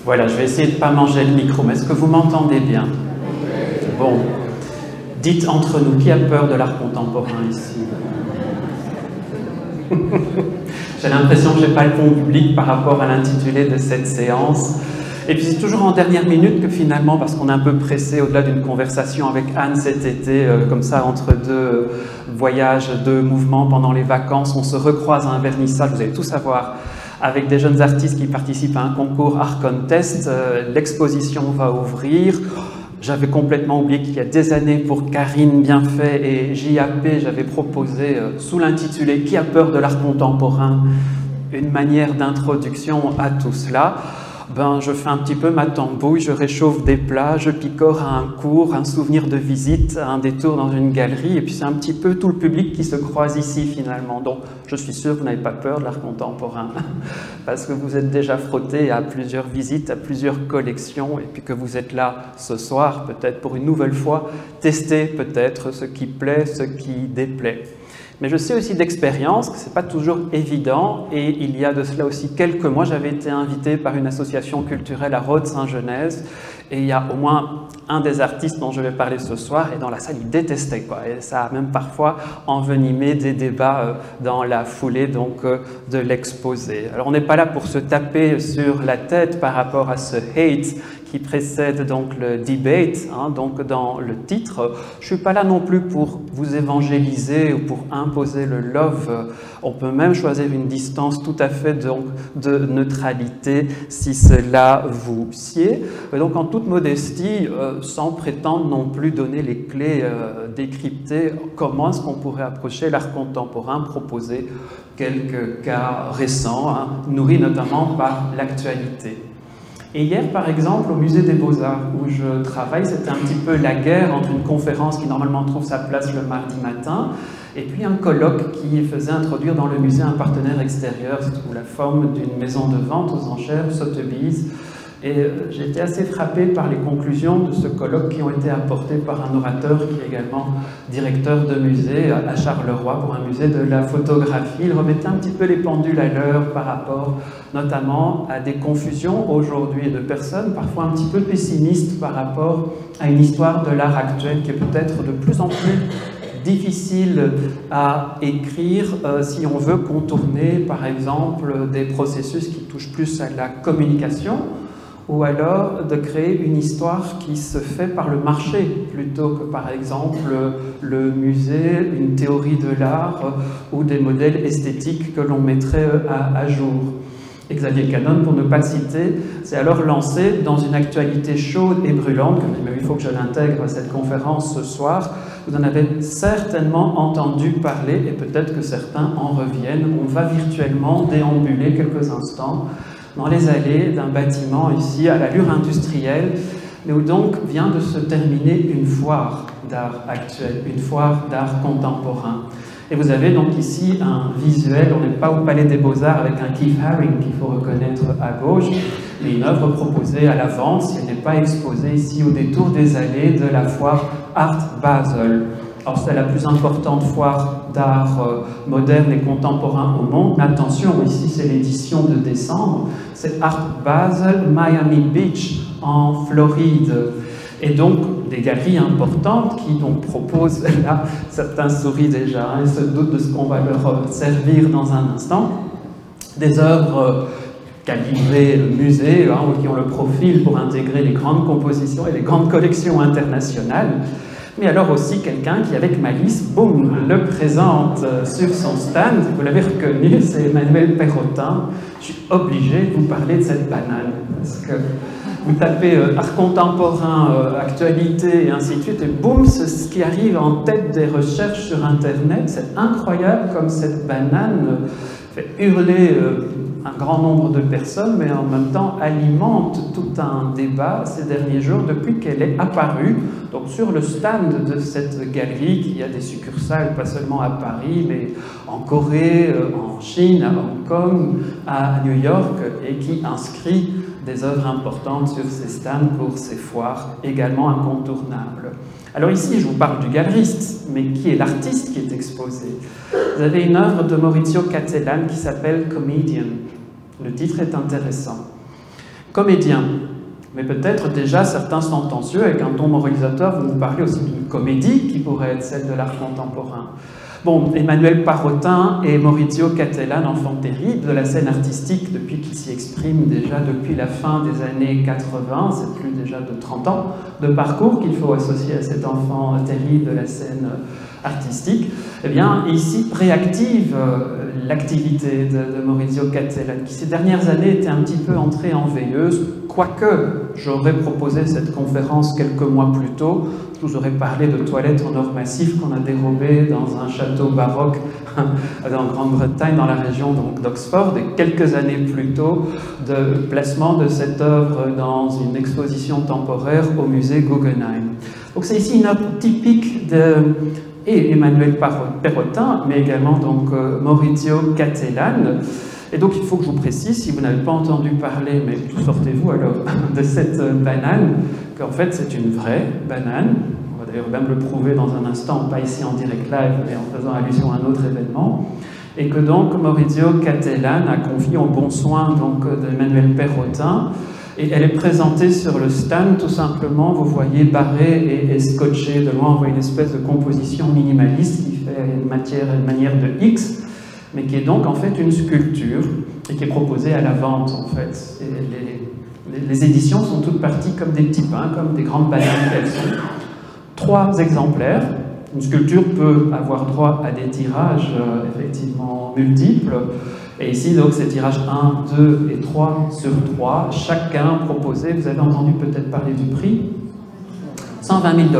Voilà, je vais essayer de ne pas manger le micro, mais est-ce que vous m'entendez bien? Bon. Dites entre nous, qui a peur de l'art contemporain ici? J'ai l'impression que je n'ai pas le bon public par rapport à l'intitulé de cette séance. Et puis c'est toujours en dernière minute que finalement, parce qu'on est un peu pressé au-delà d'une conversation avec Anne cet été, comme ça entre deux voyages, deux mouvements pendant les vacances, on se recroise à un vernissage, vous allez tout savoir, avec des jeunes artistes qui participent à un concours Art Contest. L'exposition va ouvrir. J'avais complètement oublié qu'il y a des années, pour Karine Bienfait et JAP, j'avais proposé, sous l'intitulé « Qui a peur de l'art contemporain ?», une manière d'introduction à tout cela. Ben, je fais un petit peu ma tambouille, je réchauffe des plats, je picore à un cours, un souvenir de visite, un détour dans une galerie, et puis c'est un petit peu tout le public qui se croise ici finalement. Donc je suis sûr que vous n'avez pas peur de l'art contemporain, parce que vous êtes déjà frotté à plusieurs visites, à plusieurs collections, et puis que vous êtes là ce soir, peut-être pour une nouvelle fois, tester peut-être ce qui plaît, ce qui déplaît. Mais je sais aussi d'expérience que ce n'est pas toujours évident, et il y a de cela aussi quelques mois, j'avais été invité par une association culturelle à Rhodes-Saint-Genèse, et il y a au moins un des artistes dont je vais parler ce soir, et dans la salle, il détestait, quoi, et ça a même parfois envenimé des débats dans la foulée donc, de l'exposé. Alors on n'est pas là pour se taper sur la tête par rapport à ce hate qui précède donc le debate, hein, donc dans le titre. Je ne suis pas là non plus pour vous évangéliser ou pour imposer le love. On peut même choisir une distance tout à fait donc, de neutralité si cela vous sied. Et donc en toute modestie, sans prétendre non plus donner les clés décryptées, comment est-ce qu'on pourrait approcher l'art contemporain, proposer quelques cas récents, hein, nourris notamment par l'actualité. Et hier, par exemple, au Musée des Beaux-Arts, où je travaille, c'était un petit peu la guerre entre une conférence qui normalement trouve sa place le mardi matin, et puis un colloque qui faisait introduire dans le musée un partenaire extérieur sous la forme d'une maison de vente aux enchères, Sotheby's. Et j'ai été assez frappé par les conclusions de ce colloque qui ont été apportées par un orateur qui est également directeur de musée à Charleroi pour un musée de la photographie. Il remettait un petit peu les pendules à l'heure par rapport notamment à des confusions aujourd'hui de personnes parfois un petit peu pessimistes par rapport à une histoire de l'art actuel qui est peut-être de plus en plus difficile à écrire si on veut contourner par exemple des processus qui touchent plus à la communication, ou alors de créer une histoire qui se fait par le marché, plutôt que par exemple le musée, une théorie de l'art ou des modèles esthétiques que l'on mettrait à jour. Et Xavier Canon, pour ne pas le citer, s'est alors lancé dans une actualité chaude et brûlante, comme il faut que je l'intègre à cette conférence ce soir. Vous en avez certainement entendu parler, et peut-être que certains en reviennent. On va virtuellement déambuler quelques instants dans les allées d'un bâtiment ici à l'allure industrielle, mais où donc vient de se terminer une foire d'art actuel, une foire d'art contemporain. Et vous avez donc ici un visuel, on n'est pas au Palais des Beaux-Arts avec un Keith Haring qu'il faut reconnaître à gauche, mais une œuvre proposée à la vente, si elle n'est pas exposée ici au détour des allées de la foire Art Basel. Alors c'est la plus importante foire d'art moderne et contemporain au monde. Mais attention, ici c'est l'édition de décembre, c'est Art Basel, Miami Beach en Floride. Et donc des galeries importantes qui donc proposent, là certains sourient déjà et se doutent de ce qu'on va leur servir dans un instant, des œuvres calibrées musée, hein, qui ont le profil pour intégrer les grandes compositions et les grandes collections internationales. Mais alors aussi quelqu'un qui, avec malice, boum, le présente sur son stand. Vous l'avez reconnu, c'est Emmanuel Perrotin. Je suis obligé de vous parler de cette banane, parce que vous tapez art contemporain, actualité, et ainsi de suite, et boum, c'est ce qui arrive en tête des recherches sur Internet. C'est incroyable comme cette banane fait hurler un grand nombre de personnes, mais en même temps alimente tout un débat ces derniers jours depuis qu'elle est apparue donc sur le stand de cette galerie qui a des succursales pas seulement à Paris, mais en Corée, en Chine, à Hong Kong, à New York, et qui inscrit des œuvres importantes sur ces stands pour ces foires également incontournables. Alors ici, je vous parle du galeriste, mais qui est l'artiste qui est exposé? Vous avez une œuvre de Maurizio Cattelan qui s'appelle Comedian. Le titre est intéressant. comédien. Mais peut-être déjà certains sentencieux, avec un ton moralisateur, vont nous parler aussi d'une comédie qui pourrait être celle de l'art contemporain. Bon, Emmanuel Parrotin et Maurizio Cattelan, enfant terrible de la scène artistique depuis qu'il s'y exprime déjà depuis la fin des années 80, c'est plus déjà de 30 ans de parcours qu'il faut associer à cet enfant terrible de la scène artistique. Eh bien, ici réactive l'activité de Maurizio Cattelan, qui ces dernières années était un petit peu entré en veilleuse, quoique j'aurais proposé cette conférence quelques mois plus tôt. Je vous aurais parlé de toilettes en or massif qu'on a dérobées dans un château baroque en Grande-Bretagne, dans la région d'Oxford, et quelques années plus tôt, de placement de cette œuvre dans une exposition temporaire au musée Guggenheim. Donc c'est ici une œuvre typique de Emmanuel Parrotin, mais également donc Maurizio Cattelan. Et donc il faut que je vous précise, si vous n'avez pas entendu parler, mais tout sortez-vous alors, de cette banane, qu'en fait c'est une vraie banane. On va d'ailleurs même le prouver dans un instant, pas ici en direct live, mais en faisant allusion à un autre événement. Et que donc Maurizio Cattelan a confié au bon soin d'Emmanuel Parrotin. Et elle est présentée sur le stand, tout simplement, vous voyez, barrée et scotchée. De loin, on voit une espèce de composition minimaliste qui fait une manière de X, mais qui est donc en fait une sculpture et qui est proposée à la vente, en fait. Et les éditions sont toutes parties comme des petits pains, comme des grandes bananes qu'elles sont. 3 exemplaires. Une sculpture peut avoir droit à des tirages effectivement multiples. Et ici, donc, c'est tirage 1, 2 et 3 sur 3, chacun proposé, vous avez entendu peut-être parler du prix, 120 000 $.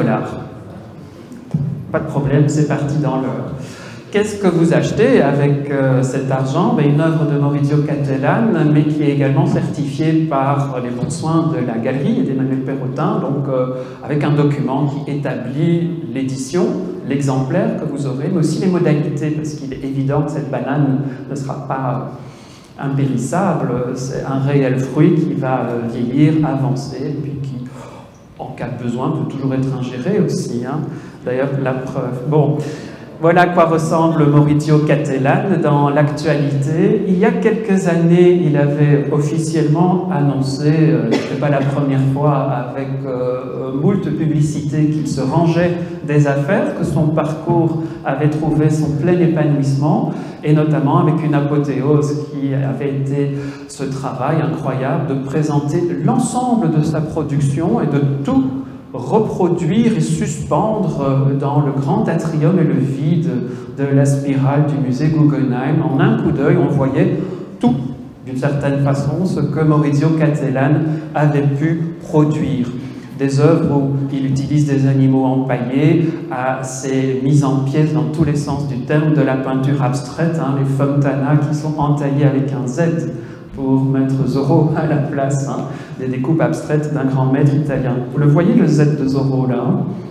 Pas de problème, c'est parti dans l'heure. Qu'est-ce que vous achetez avec cet argent? Une œuvre de Maurizio Cattelan, mais qui est également certifiée par les bons soins de la galerie et d'Emmanuel Parrotin, donc avec un document qui établit l'édition, l'exemplaire que vous aurez, mais aussi les modalités, parce qu'il est évident que cette banane ne sera pas impérissable, c'est un réel fruit qui va vieillir, avancer, et puis qui, en cas de besoin, peut toujours être ingéré aussi. Hein. D'ailleurs, la preuve. Bon. Voilà à quoi ressemble Maurizio Cattelan dans l'actualité. Il y a quelques années, il avait officiellement annoncé, ce n'était pas la première fois, avec moult publicité, qu'il se rangeait des affaires, que son parcours avait trouvé son plein épanouissement, et notamment avec une apothéose qui avait été ce travail incroyable de présenter l'ensemble de sa production et de tout reproduire et suspendre dans le grand atrium et le vide de la spirale du musée Guggenheim. En un coup d'œil, on voyait tout, d'une certaine façon, ce que Maurizio Cattelan avait pu produire. Des œuvres où il utilise des animaux empaillés, à ces mises en pièces dans tous les sens du terme de la peinture abstraite, hein, les fontana qui sont entaillés avec un Z pour mettre Zorro à la place, hein, des découpes abstraites d'un grand maître italien. Vous le voyez, le Z de Zorro, là,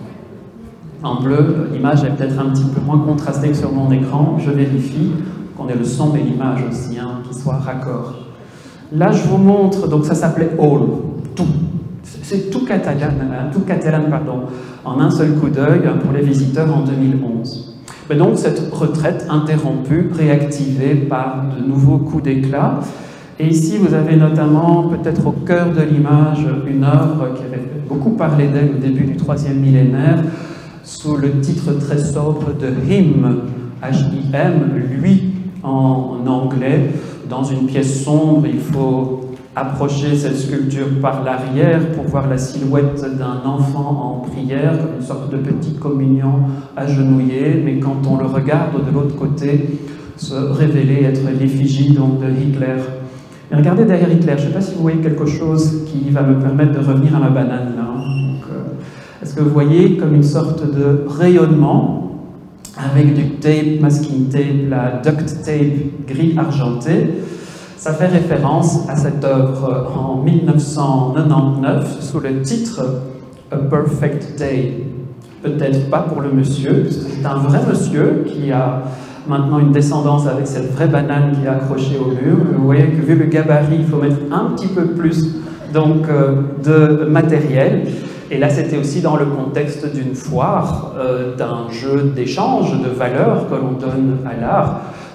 en bleu, l'image est peut-être un petit peu moins contrastée que sur mon écran, je vérifie qu'on ait le son et l'image aussi, hein, qui soient raccord. Là, je vous montre, donc ça s'appelait All, tout. C'est tout Cattelan, pardon, en un seul coup d'œil pour les visiteurs en 2011. Mais donc, cette retraite interrompue, réactivée par de nouveaux coups d'éclat. Et ici, vous avez notamment, peut-être au cœur de l'image, une œuvre qui avait beaucoup parlé d'elle au début du 3e millénaire, sous le titre très sobre de Him, H-I-M, lui, en anglais. Dans une pièce sombre, il faut approcher cette sculpture par l'arrière pour voir la silhouette d'un enfant en prière, comme une sorte de petite communion agenouillée, mais quand on le regarde de l'autre côté, se révéler être l'effigie donc de Hitler. Et regardez derrière Hitler, je ne sais pas si vous voyez quelque chose qui va me permettre de revenir à ma banane là. Est-ce que vous voyez comme une sorte de rayonnement avec du tape, masking tape, la duct tape gris argenté? Ça fait référence à cette œuvre en 1999 sous le titre A Perfect Day. Peut-être pas pour le monsieur, c'est un vrai monsieur qui a maintenant une descendance avec cette vraie banane qui est accrochée au mur. Vous voyez que vu le gabarit, il faut mettre un petit peu plus donc, de matériel. Et là, c'était aussi dans le contexte d'une foire, d'un jeu d'échange de valeurs que l'on donne à l'art,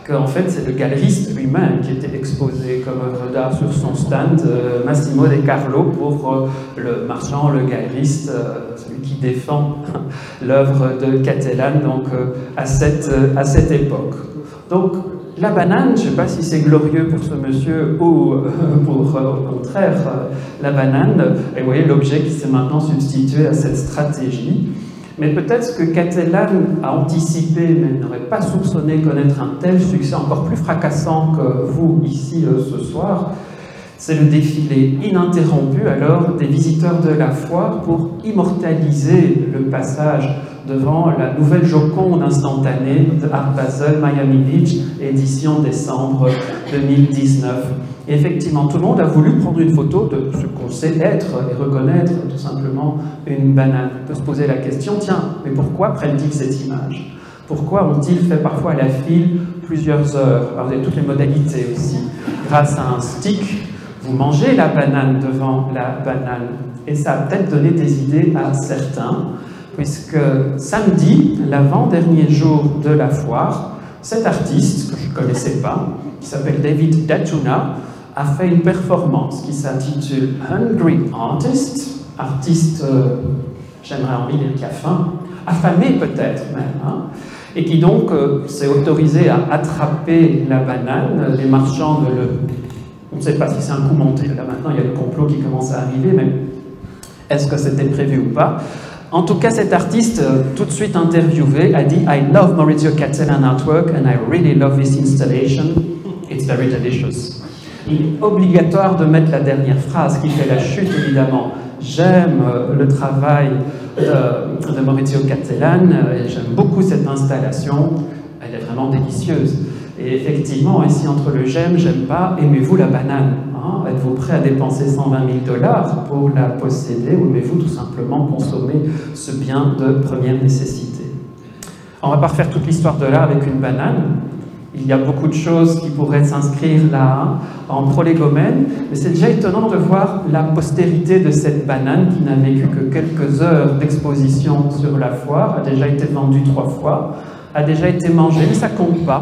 qu'en fait c'est le galeriste lui-même qui était exposé comme œuvre d'art sur son stand, Massimo De Carlo, pour le marchand, le galeriste, celui qui défend l'œuvre de Cattelan donc, à cette époque. Donc la banane, je ne sais pas si c'est glorieux pour ce monsieur ou pour au contraire la banane, et vous voyez l'objet qui s'est maintenant substitué à cette stratégie. Mais peut-être ce que Cattelan a anticipé, mais n'aurait pas soupçonné connaître un tel succès encore plus fracassant que vous ici ce soir, c'est le défilé ininterrompu alors des visiteurs de la foire pour immortaliser le passage devant la nouvelle Joconde instantanée de Art Basel Miami Beach, édition décembre 2019. Et effectivement, tout le monde a voulu prendre une photo de ce qu'on sait être et reconnaître tout simplement une banane. On peut se poser la question, tiens, mais pourquoi prennent-ils cette image? Pourquoi ont-ils fait parfois à la file plusieurs heures? Alors, vous avez toutes les modalités aussi. Grâce à un stick, vous mangez la banane devant la banane. Et ça a peut-être donné des idées à certains, puisque samedi, l'avant-dernier jour de la foire, cet artiste, que je ne connaissais pas, qui s'appelle David Datuna, a fait une performance qui s'intitule Hungry Artist, artiste, j'aimerais envie de dire qui a faim, affamé peut-être même, hein, et qui donc s'est autorisé à attraper la banane. Les marchands on ne sait pas si c'est un coup monté, là maintenant il y a le complot qui commence à arriver, mais est-ce que c'était prévu ou pas? En tout cas, cet artiste, tout de suite interviewé, a dit « I love Maurizio Cattelan artwork and I really love this installation. It's very delicious. » Il est obligatoire de mettre la dernière phrase qui fait la chute, évidemment. J'aime le travail de Maurizio Cattelan et j'aime beaucoup cette installation. Elle est vraiment délicieuse. Et effectivement, ici, entre le j'aime, j'aime pas, aimez-vous la banane? Hein? Êtes-vous prêt à dépenser 120 000 $ pour la posséder ou aimez-vous tout simplement consommer ce bien de première nécessité? On ne va pas refaire toute l'histoire de l'art avec une banane. Il y a beaucoup de choses qui pourraient s'inscrire là, hein, en prolégomène, mais c'est déjà étonnant de voir la postérité de cette banane qui n'a vécu que quelques heures d'exposition sur la foire, a déjà été vendue 3 fois, a déjà été mangée, mais ça compte pas.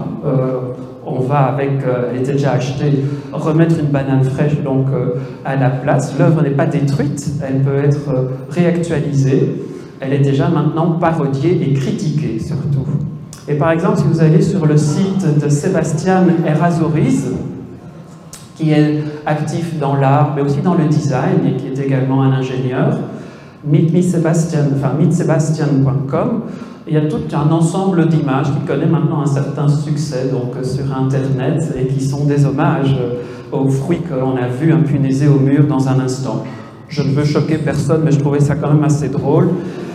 On va avec, elle était déjà achetée, remettre une banane fraîche donc à la place. L'œuvre n'est pas détruite, elle peut être réactualisée. Elle est déjà maintenant parodiée et critiquée surtout. Et par exemple, si vous allez sur le site de Sebastian Errázuriz, qui est actif dans l'art, mais aussi dans le design, et qui est également un ingénieur, meetsebastian.com, il y a tout un ensemble d'images qui connaît maintenant un certain succès donc, sur Internet et qui sont des hommages aux fruits qu'on a vus impunaisés au mur dans un instant. Je ne veux choquer personne, mais je trouvais ça quand même assez drôle.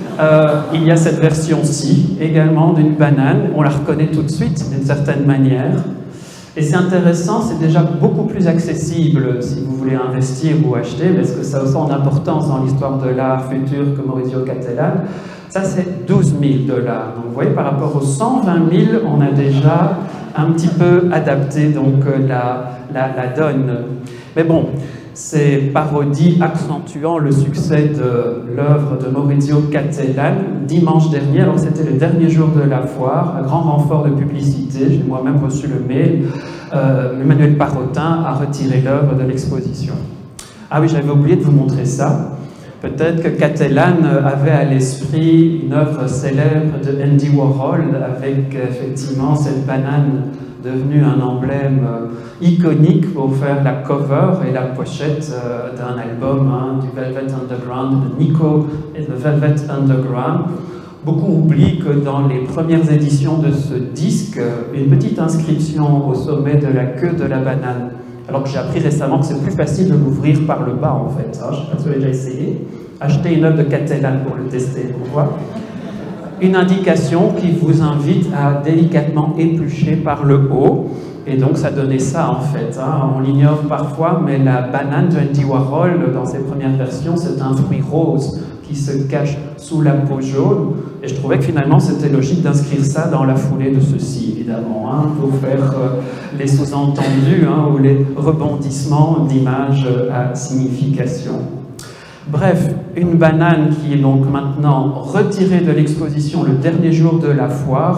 Il y a cette version-ci, également d'une banane. On la reconnaît tout de suite, d'une certaine manière. Et c'est intéressant, c'est déjà beaucoup plus accessible si vous voulez investir ou acheter, parce que ça a autant d'importance dans l'histoire de l'art futur que Maurizio Cattelan. Ça, c'est 12 000 $. Donc, vous voyez, par rapport aux 120 000, on a déjà un petit peu adapté donc, la donne. Mais bon, ces parodies accentuant le succès de l'œuvre de Maurizio Cattelan, dimanche dernier, alors c'était le dernier jour de la foire, un grand renfort de publicité, j'ai moi-même reçu le mail, Emmanuel Parotin a retiré l'œuvre de l'exposition. Ah oui, j'avais oublié de vous montrer ça. Peut-être que Cattelan avait à l'esprit une œuvre célèbre de Andy Warhol avec effectivement cette banane devenue un emblème iconique pour faire la cover et la pochette d'un album hein, du Velvet Underground, de Nico et de Velvet Underground. Beaucoup oublient que dans les premières éditions de ce disque, une petite inscription au sommet de la queue de la banane. Alors que j'ai appris récemment que c'est plus facile de l'ouvrir par le bas en fait. Hein, je ne sais pas si vous avez déjà essayé. Achetez une œuvre de Cattelan pour le tester, on voit. Une indication qui vous invite à délicatement éplucher par le haut. Et donc ça donnait ça en fait. Hein. On l'ignore parfois, mais la banane de Andy Warhol, dans ses premières versions, c'est un fruit rose qui se cache sous la peau jaune. Et je trouvais que finalement c'était logique d'inscrire ça dans la foulée de ceci, évidemment, hein, pour faire les sous-entendus hein, ou les rebondissements d'images à signification. Bref, une banane qui est donc maintenant retirée de l'exposition le dernier jour de la foire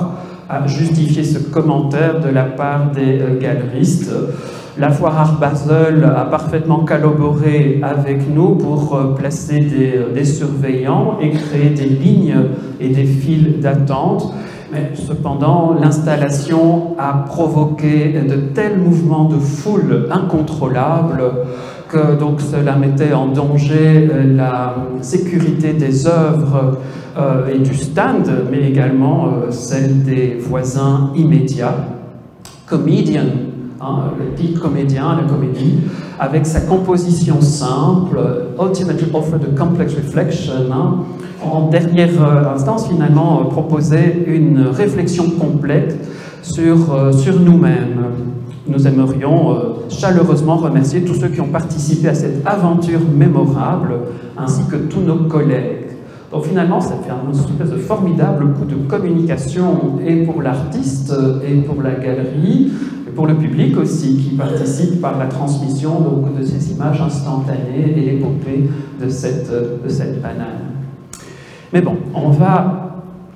à justifier ce commentaire de la part des galeristes. La Foire Art Basel a parfaitement collaboré avec nous pour placer des surveillants et créer des lignes et des files d'attente. Mais cependant, l'installation a provoqué de tels mouvements de foule incontrôlables que donc, cela mettait en danger la sécurité des œuvres et du stand, mais également celle des voisins immédiats. Comedian, le petit comédien, la comédie, avec sa composition simple, Ultimately Offered a Complex Reflection, en dernière instance, finalement, proposait une réflexion complète sur nous-mêmes. Nous aimerions chaleureusement remercier tous ceux qui ont participé à cette aventure mémorable, ainsi que tous nos collègues. Donc finalement, ça fait une espèce de formidable coup de communication, et pour l'artiste, et pour la galerie, et pour le public aussi, qui participe par la transmission donc, de ces images instantanées et l'épopée de cette banane. Mais bon, on va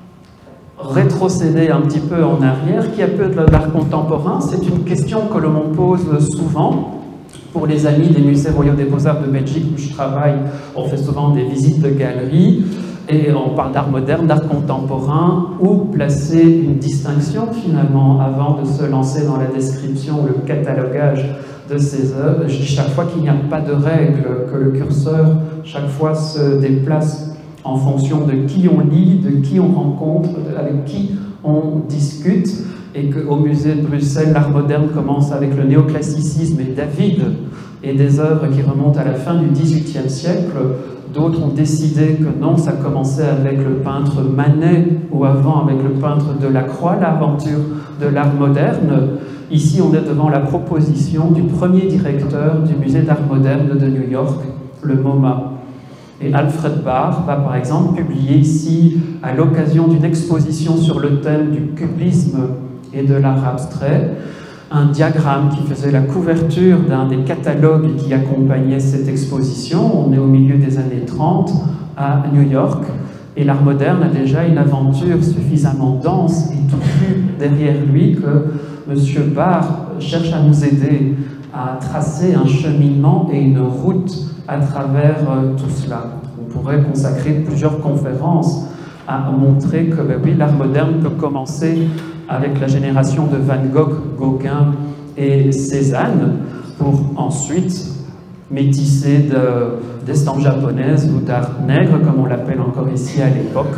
rétrocéder un petit peu en arrière. Qui a peu de l'art contemporain? C'est une question que l'on pose souvent. Pour les amis des musées royaux des beaux-arts de Belgique où je travaille, on fait souvent des visites de galeries et on parle d'art moderne, d'art contemporain. Où placer une distinction finalement avant de se lancer dans la description ou le catalogage de ces œuvres? Je dis chaque fois qu'il n'y a pas de règle, que le curseur chaque fois se déplace en fonction de qui on lit, de qui on rencontre, avec qui on discute, et qu'au musée de Bruxelles, l'art moderne commence avec le néoclassicisme et David, et des œuvres qui remontent à la fin du XVIIIe siècle. D'autres ont décidé que non, ça commençait avec le peintre Manet, ou avant avec le peintre Delacroix, l'aventure de l'art moderne. Ici, on est devant la proposition du premier directeur du musée d'art moderne de New York, le MoMA. Et Alfred Barr va par exemple publier ici, à l'occasion d'une exposition sur le thème du cubisme et de l'art abstrait, un diagramme qui faisait la couverture d'un des catalogues qui accompagnait cette exposition. On est au milieu des années 30 à New York, et l'art moderne a déjà une aventure suffisamment dense et touffue derrière lui que M. Barr cherche à nous aider à tracer un cheminement et une route à travers tout cela. On pourrait consacrer plusieurs conférences à montrer que oui, l'art moderne peut commencer avec la génération de Van Gogh, Gauguin et Cézanne, pour ensuite métisser d'estampes japonaises ou d'art nègre, comme on l'appelle encore ici à l'époque,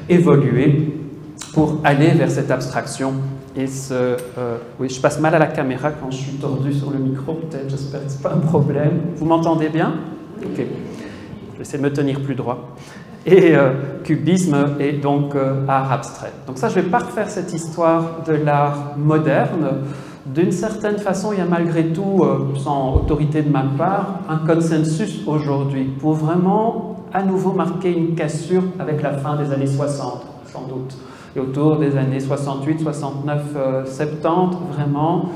évoluer pour aller vers cette abstraction. Et oui, je passe mal à la caméra quand je suis tordu sur le micro, peut-être, j'espère que ce n'est pas un problème. Vous m'entendez bien? Ok. Je vais essayer de me tenir plus droit. Et cubisme et donc art abstrait. Donc ça, je ne vais pas refaire cette histoire de l'art moderne. D'une certaine façon, il y a malgré tout, sans autorité de ma part, un consensus aujourd'hui pour vraiment à nouveau marquer une cassure avec la fin des années 60, sans doute. Et autour des années 68, 69, 70, vraiment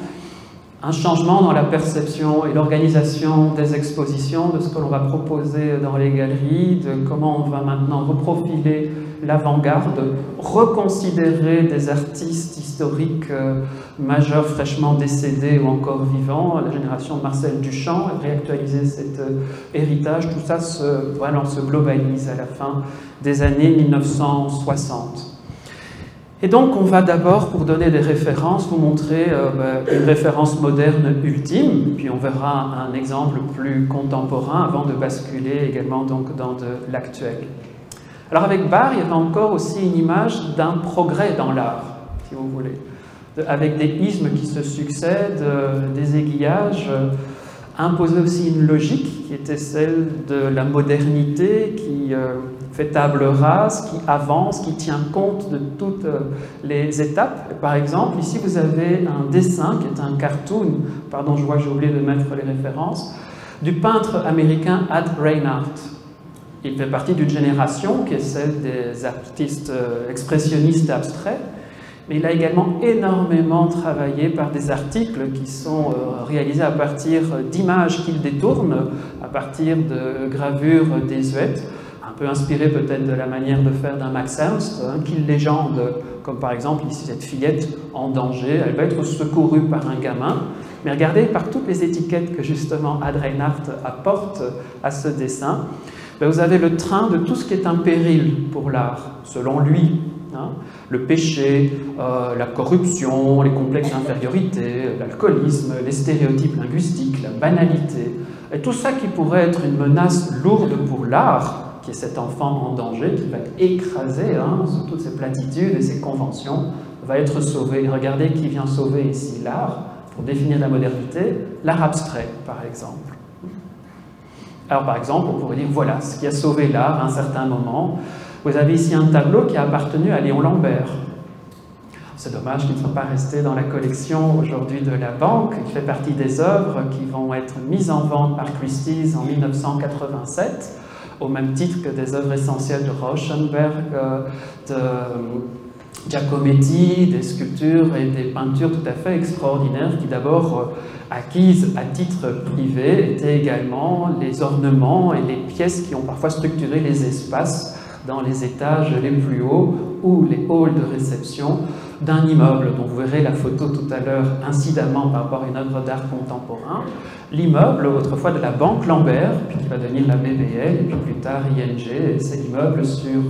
un changement dans la perception et l'organisation des expositions, de ce que l'on va proposer dans les galeries, de comment on va maintenant reprofiler l'avant-garde, reconsidérer des artistes historiques majeurs fraîchement décédés ou encore vivants, la génération de Marcel Duchamp, et réactualiser cet héritage. Tout ça se globalise à la fin des années 1960. Et donc, on va d'abord, pour donner des références, vous montrer une référence moderne ultime, puis on verra un exemple plus contemporain avant de basculer également donc dans de l'actuel. Alors avec Barr, il y avait encore aussi une image d'un progrès dans l'art, si vous voulez, avec des ismes qui se succèdent, des aiguillages, imposait aussi une logique qui était celle de la modernité, qui fait table rase, qui avance, qui tient compte de toutes les étapes. Par exemple, ici vous avez un dessin qui est un cartoon, pardon, je vois que j'ai oublié de mettre les références, du peintre américain Ad Reinhardt. Il fait partie d'une génération qui est celle des artistes expressionnistes abstraits, mais il a également énormément travaillé par des articles qui sont réalisés à partir d'images qu'il détourne, à partir de gravures désuètes, un peu inspiré peut-être de la manière de faire d'un Max Ernst, qu'il légende Comme par exemple ici cette fillette en danger, elle va être secourue par un gamin. Mais regardez, par toutes les étiquettes que justement Ad Reinhardt apporte à ce dessin, vous avez le train de tout ce qui est un péril pour l'art, selon lui. Hein, le péché, la corruption, les complexes d'infériorité, l'alcoolisme, les stéréotypes linguistiques, la banalité, et tout ça qui pourrait être une menace lourde pour l'art, qui est cet enfant en danger, qui va être écrasé sous toutes ces platitudes et ces conventions, va être sauvé. Regardez qui vient sauver ici l'art, pour définir la modernité, l'art abstrait, par exemple. Alors, par exemple, on pourrait dire, voilà, ce qui a sauvé l'art à un certain moment. Vous avez ici un tableau qui a appartenu à Léon Lambert. C'est dommage qu'il ne soit pas resté dans la collection aujourd'hui de la Banque. Il fait partie des œuvres qui vont être mises en vente par Christie's en 1987, au même titre que des œuvres essentielles de Rauschenberg, de Giacometti, des sculptures et des peintures tout à fait extraordinaires qui d'abord acquises à titre privé étaient également les ornements et les pièces qui ont parfois structuré les espaces dans les étages les plus hauts ou les halls de réception d'un immeuble, dont vous verrez la photo tout à l'heure incidemment par rapport à une œuvre d'art contemporain. L'immeuble, autrefois de la Banque Lambert, puis qui va devenir la BBL, et puis plus tard ING, c'est l'immeuble sur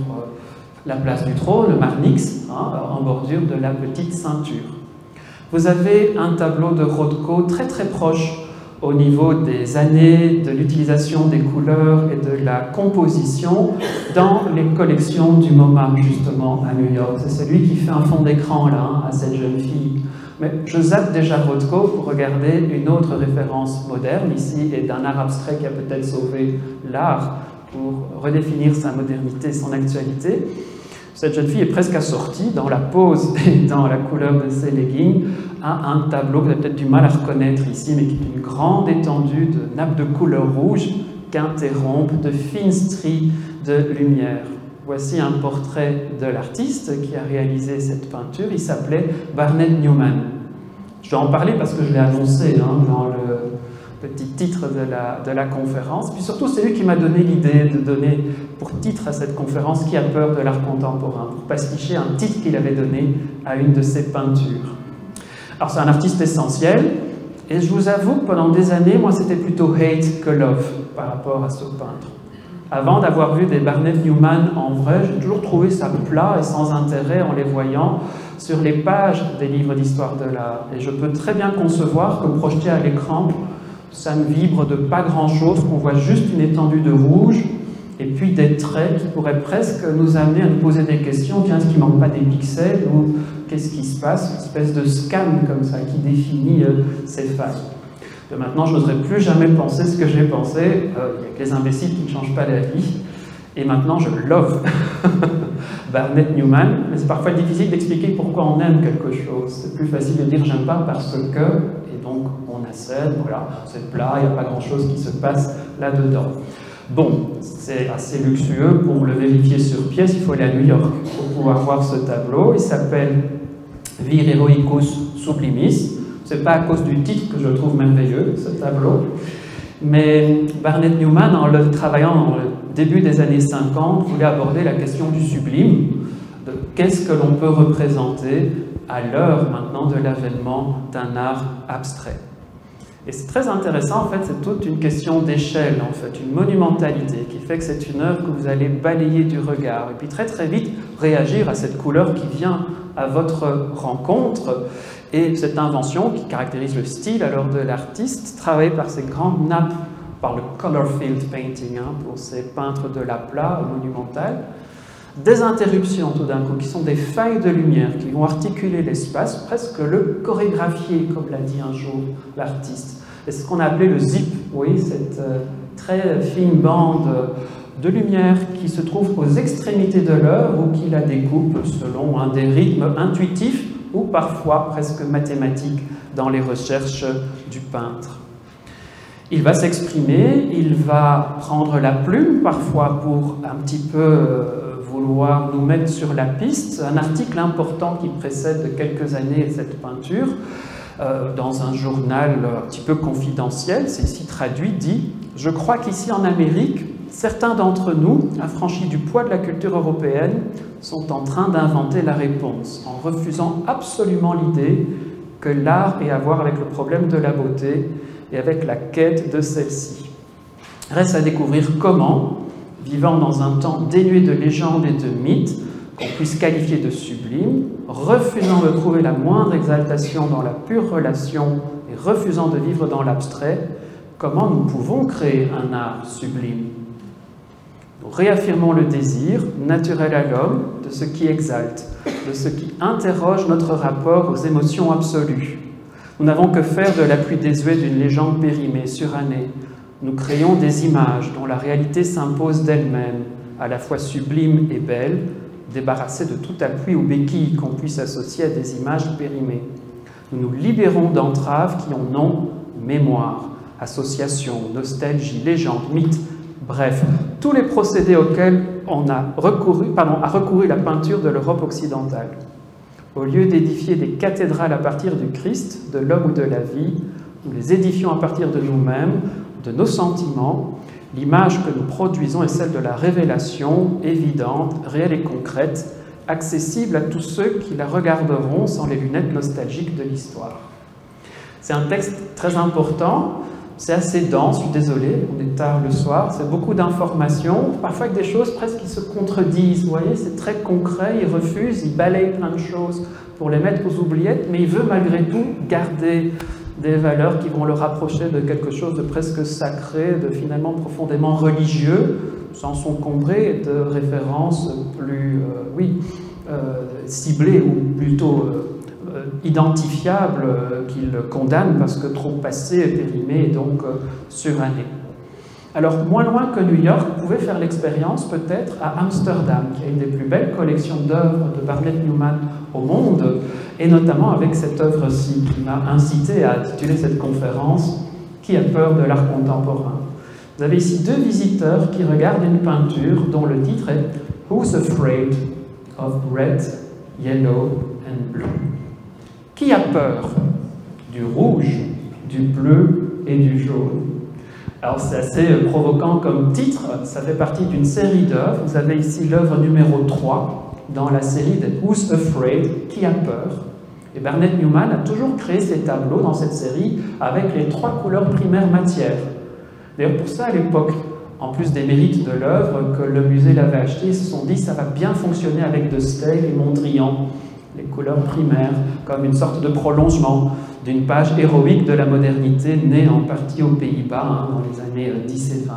la place du Trône, le Marnix, en bordure de la Petite Ceinture. Vous avez un tableau de Rothko très très proche au niveau des années, de l'utilisation des couleurs et de la composition dans les collections du MoMA, justement, à New York. C'est celui qui fait un fond d'écran, là, à cette jeune fille. Mais je zappe déjà Rothko pour regarder une autre référence moderne, ici, et d'un art abstrait qui a peut-être sauvé l'art pour redéfinir sa modernité, son actualité. Cette jeune fille est presque assortie, dans la pose et dans la couleur de ses leggings, à un tableau que vous avez peut-être du mal à reconnaître ici, mais qui est une grande étendue de nappes de couleur rouge qu'interrompent de fines stries de lumière. Voici un portrait de l'artiste qui a réalisé cette peinture. Il s'appelait Barnett Newman. Je dois en parler parce que je l'ai annoncé dans le petit titre de la conférence. Puis surtout, c'est lui qui m'a donné l'idée de donner pour titre à cette conférence « Qui a peur de l'art contemporain ?» pour pasticher un titre qu'il avait donné à une de ses peintures. Alors, c'est un artiste essentiel, et je vous avoue que pendant des années, moi, c'était plutôt hate que love par rapport à ce peintre. Avant d'avoir vu des Barnett Newman en vrai, j'ai toujours trouvé ça plat et sans intérêt en les voyant sur les pages des livres d'histoire de l'art. Et je peux très bien concevoir que projeté à l'écran, ça ne vibre de pas grand-chose, qu'on voit juste une étendue de rouge et puis des traits qui pourraient presque nous amener à nous poser des questions. Tiens, est-ce qu'il ne manque pas des pixels ou qu'est-ce qui se passe? Une espèce de scan comme ça qui définit ces failles. De maintenant, je n'oserais plus jamais penser ce que j'ai pensé. Il n'y a que les imbéciles qui ne changent pas la vie. Et maintenant, je love Barnett Newman. Mais c'est parfois difficile d'expliquer pourquoi on aime quelque chose. C'est plus facile de dire j'aime pas parce que, et donc on accède, voilà, c'est plat, il n'y a pas grand-chose qui se passe là-dedans. Bon, c'est assez luxueux. Pour le vérifier sur pièce, il faut aller à New York pour pouvoir voir ce tableau. Il s'appelle Vir Heroicus Sublimis. Ce n'est pas à cause du titre que je le trouve merveilleux, ce tableau. Mais Barnett Newman, en le travaillant dans le début des années 50, voulait aborder la question du sublime, de qu'est-ce que l'on peut représenter à l'heure maintenant de l'avènement d'un art abstrait. Et c'est très intéressant, en fait, c'est toute une question d'échelle, en fait, une monumentalité qui fait que c'est une œuvre que vous allez balayer du regard et puis très très vite réagir à cette couleur qui vient à votre rencontre. Et cette invention qui caractérise le style alors de l'artiste, travaillée par ces grandes nappes, par le color field painting, pour ces peintres de l'aplat monumental, des interruptions tout d'un coup, qui sont des failles de lumière, qui vont articuler l'espace, presque le chorégraphier, comme l'a dit un jour l'artiste. Et c'est ce qu'on a appelé le zip, oui, cette très fine bande de lumière qui se trouve aux extrémités de l'œuvre ou qui la découpe selon des rythmes intuitifs ou parfois presque mathématiques dans les recherches du peintre. Il va s'exprimer, il va prendre la plume parfois pour un petit peu vouloir nous mettre sur la piste. Un article important qui précède de quelques années cette peinture, dans un journal un petit peu confidentiel, c'est ici traduit, dit « Je crois qu'ici en Amérique, certains d'entre nous, affranchis du poids de la culture européenne, sont en train d'inventer la réponse, en refusant absolument l'idée que l'art ait à voir avec le problème de la beauté et avec la quête de celle-ci. Reste à découvrir comment, vivant dans un temps dénué de légendes et de mythes, qu'on puisse qualifier de sublime, refusant de trouver la moindre exaltation dans la pure relation et refusant de vivre dans l'abstrait, comment nous pouvons créer un art sublime. Nous réaffirmons le désir naturel à l'homme de ce qui exalte, de ce qui interroge notre rapport aux émotions absolues. Nous n'avons que faire de la pluie désuète d'une légende périmée, surannée. Nous créons des images dont la réalité s'impose d'elle-même, à la fois sublime et belle, débarrassée de tout appui ou béquille qu'on puisse associer à des images périmées. Nous nous libérons d'entraves qui en ont mémoire, association, nostalgie, légende, mythe, bref, tous les procédés auxquels a recouru la peinture de l'Europe occidentale. Au lieu d'édifier des cathédrales à partir du Christ, de l'homme ou de la vie, nous les édifions à partir de nous-mêmes, de nos sentiments. L'image que nous produisons est celle de la révélation, évidente, réelle et concrète, accessible à tous ceux qui la regarderont sans les lunettes nostalgiques de l'histoire. C'est un texte très important, c'est assez dense, je suis désolé, on est tard le soir, c'est beaucoup d'informations, parfois avec des choses presque qui se contredisent, vous voyez, c'est très concret, il refuse, il balaye plein de choses pour les mettre aux oubliettes, mais il veut malgré tout garder des valeurs qui vont le rapprocher de quelque chose de presque sacré, de finalement profondément religieux, sans s'encombrer de références plus ciblées ou plutôt identifiables qu'il condamne parce que trop passé, périmé et donc suranné. Alors, moins loin que New York, vous pouvez faire l'expérience peut-être à Amsterdam, qui a une des plus belles collections d'œuvres de Barnett Newman au monde, et notamment avec cette œuvre-ci qui m'a incité à intituler cette conférence « Qui a peur de l'art contemporain ?» Vous avez ici deux visiteurs qui regardent une peinture dont le titre est « Who's afraid of red, yellow and blue ?» Qui a peur du rouge, du bleu et du jaune? Alors c'est assez provocant comme titre, ça fait partie d'une série d'œuvres. Vous avez ici l'œuvre numéro 3 dans la série de Who's Afraid, Qui a peur? Et Barnett Newman a toujours créé ces tableaux dans cette série avec les 3 couleurs primaires matières. D'ailleurs pour ça à l'époque, en plus des mérites de l'œuvre que le musée l'avait acheté, ils se sont dit ça va bien fonctionner avec de Steig et Mondrian, les couleurs primaires, comme une sorte de prolongement d'une page héroïque de la modernité née en partie aux Pays-Bas dans les années 10 et 20.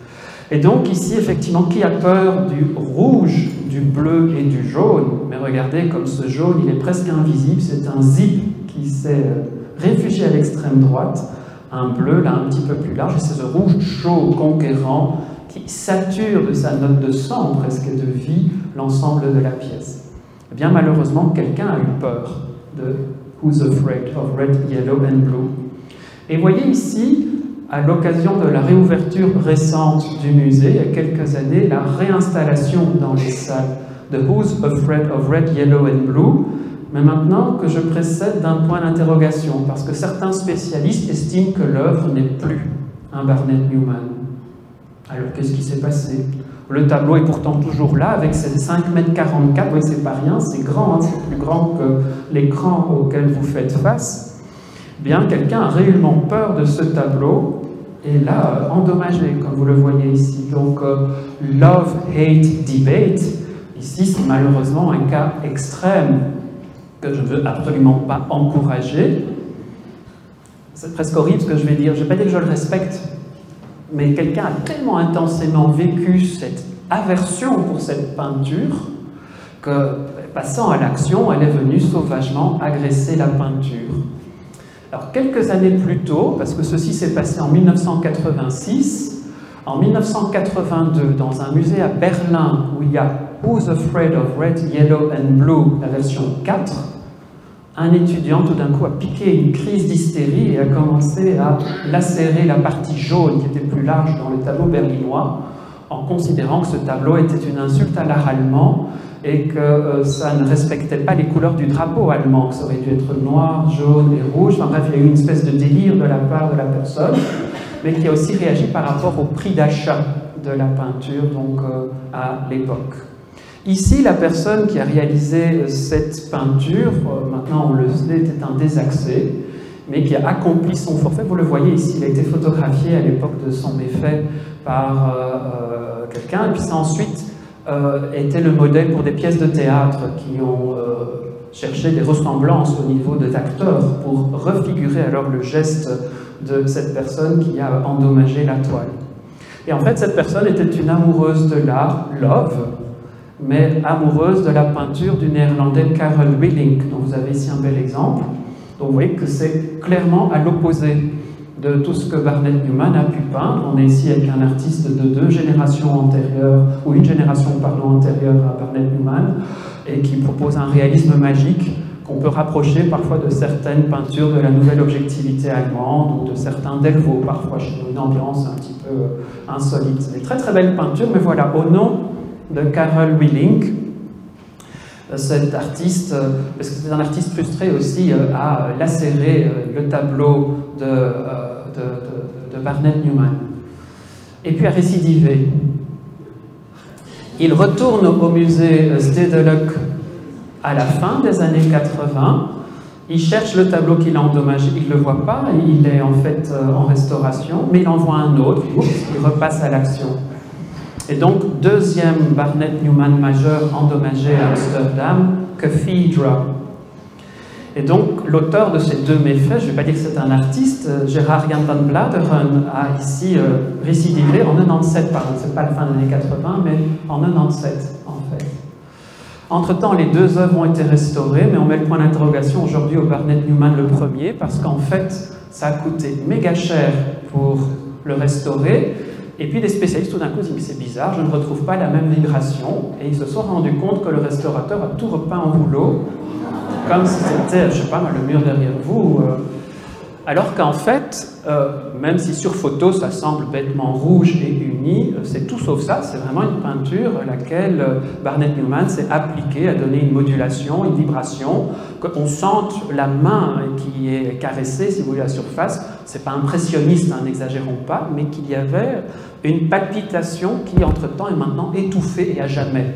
Et donc ici, effectivement, qui a peur du rouge, du bleu et du jaune? Mais regardez, comme ce jaune, il est presque invisible, c'est un zip qui s'est réfugié à l'extrême droite, un bleu là un petit peu plus large, et c'est ce rouge chaud, conquérant, qui sature de sa note de sang, presque de vie, l'ensemble de la pièce. Eh bien, malheureusement, quelqu'un a eu peur de Who's Afraid of Red, Yellow and Blue. Et voyez ici, à l'occasion de la réouverture récente du musée, il y a quelques années, la réinstallation dans les salles de Who's Afraid of Red, Yellow and Blue, mais maintenant que je précède d'un point d'interrogation, parce que certains spécialistes estiment que l'œuvre n'est plus un Barnett Newman. Alors qu'est-ce qui s'est passé? Le tableau est pourtant toujours là, avec ses 5,44 m, oui, c'est pas rien, c'est grand, hein, c'est plus grand que l'écran auquel vous faites face. Bien, quelqu'un a réellement peur de ce tableau, et là, endommagé, comme vous le voyez ici. Donc, love-hate debate, ici, c'est malheureusement un cas extrême que je ne veux absolument pas encourager. C'est presque horrible ce que je vais dire, je ne vais pas dire que je le respecte, mais quelqu'un a tellement intensément vécu cette aversion pour cette peinture que, passant à l'action, elle est venue sauvagement agresser la peinture. Alors, quelques années plus tôt, parce que ceci s'est passé en 1986, en 1982, dans un musée à Berlin, où il y a Who's Afraid of Red, Yellow and Blue, la version 4, un étudiant tout d'un coup a piqué une crise d'hystérie et a commencé à lacérer la partie jaune qui était plus large dans le tableau berlinois, en considérant que ce tableau était une insulte à l'art allemand et que ça ne respectait pas les couleurs du drapeau allemand, que ça aurait dû être noir, jaune et rouge. Enfin bref, il y a eu une espèce de délire de la part de la personne, mais qui a aussi réagi par rapport au prix d'achat de la peinture donc, à l'époque. Ici, la personne qui a réalisé cette peinture, maintenant on le sait, était un désaxé, mais qui a accompli son forfait. Vous le voyez ici, il a été photographié à l'époque de son méfait par quelqu'un, et puis ça a ensuite été le modèle pour des pièces de théâtre qui ont cherché des ressemblances au niveau des acteurs pour refigurer alors le geste de cette personne qui a endommagé la toile. Et en fait, cette personne était une amoureuse de l'art, love, mais amoureuse de la peinture du néerlandais Karel Willink, dont vous avez ici un bel exemple. Donc vous voyez que c'est clairement à l'opposé de tout ce que Barnett Newman a pu peindre. On est ici avec un artiste de deux générations antérieures, ou une génération, pardon, antérieure à Barnett Newman, et qui propose un réalisme magique qu'on peut rapprocher parfois de certaines peintures de la nouvelle objectivité allemande, ou de certains Delvaux, parfois chez nous, une ambiance un petit peu insolite. Des très très belles peintures, mais voilà, au nom de Karel Willink, cet artiste, parce que c'est un artiste frustré aussi, a lacéré le tableau de Barnett Newman. Et puis a récidivé. Il retourne au musée Stedelijk à la fin des années 80. Il cherche le tableau qu'il a endommagé, il ne le voit pas, il est en fait en restauration, mais il en voit un autre, il repasse à l'action. Et donc, deuxième Barnett Newman majeur endommagé à Amsterdam, Cathedra. Et donc, l'auteur de ces deux méfaits, je ne vais pas dire que c'est un artiste, Gerard Jan van Bladeren a ici récidivé en 97, pardon, c'est pas la fin des années 80, mais en 97, en fait. Entre-temps, les deux œuvres ont été restaurées, mais on met le point d'interrogation aujourd'hui au Barnett Newman le premier, parce qu'en fait, ça a coûté méga cher pour le restaurer. Et puis les spécialistes, tout d'un coup, disent « mais c'est bizarre, je ne retrouve pas la même vibration ». Et ils se sont rendus compte que le restaurateur a tout repeint en rouleau, comme si c'était, je ne sais pas, le mur derrière vous. Alors qu'en fait, même si sur photo, ça semble bêtement rouge et uni, c'est tout sauf ça. C'est vraiment une peinture à laquelle Barnett Newman s'est appliqué à donner une modulation, une vibration, qu'on sente la main qui est caressée, si vous voulez, à la surface. C'est pas impressionniste, hein, n'exagérons pas, mais qu'il y avait une palpitation qui, entre-temps, est maintenant étouffée et à jamais.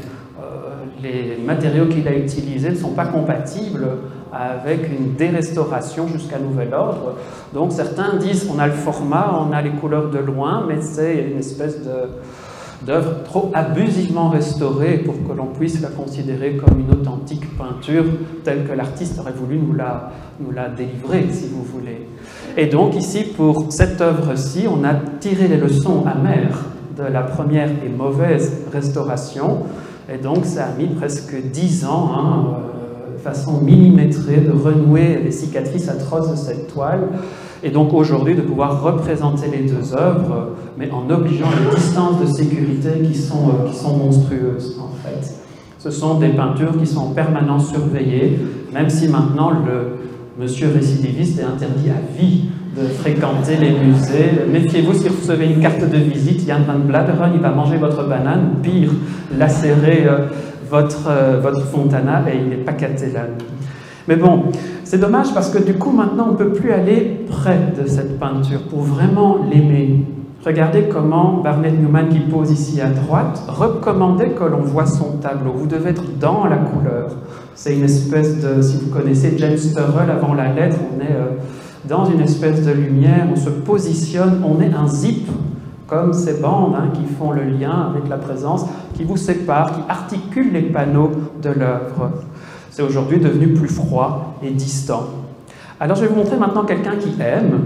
Les matériaux qu'il a utilisés ne sont pas compatibles avec une dérestauration jusqu'à nouvel ordre. Donc certains disent on a le format, on a les couleurs de loin, mais c'est une espèce d'œuvre trop abusivement restaurée pour que l'on puisse la considérer comme une authentique peinture telle que l'artiste aurait voulu nous la délivrer, si vous voulez. Et donc ici, pour cette œuvre-ci, on a tiré les leçons amères de la première et mauvaise restauration. Et donc ça a mis presque 10 ans, de façon millimétrée, de renouer les cicatrices atroces de cette toile. Et donc aujourd'hui de pouvoir représenter les deux œuvres, mais en obligeant les distances de sécurité qui sont monstrueuses en fait. Ce sont des peintures qui sont en permanence surveillées, même si maintenant le monsieur récidiviste est interdit à vie de fréquenter les musées. Méfiez-vous si vous recevez une carte de visite, Jan van Bladeren, il va manger votre banane, ou pire, lacérer votre Fontana, et il n'est pas catalan. Mais bon, c'est dommage parce que du coup, maintenant, on ne peut plus aller près de cette peinture pour vraiment l'aimer. Regardez comment Barnett Newman, qui pose ici à droite, recommandait que l'on voit son tableau. Vous devez être dans la couleur. C'est une espèce de, si vous connaissez James Turrell avant la lettre, on est dans une espèce de lumière, on se positionne, on est un zip, comme ces bandes qui font le lien avec la présence, qui vous séparent, qui articulent les panneaux de l'œuvre. C'est aujourd'hui devenu plus froid et distant. Alors je vais vous montrer maintenant quelqu'un qui aime,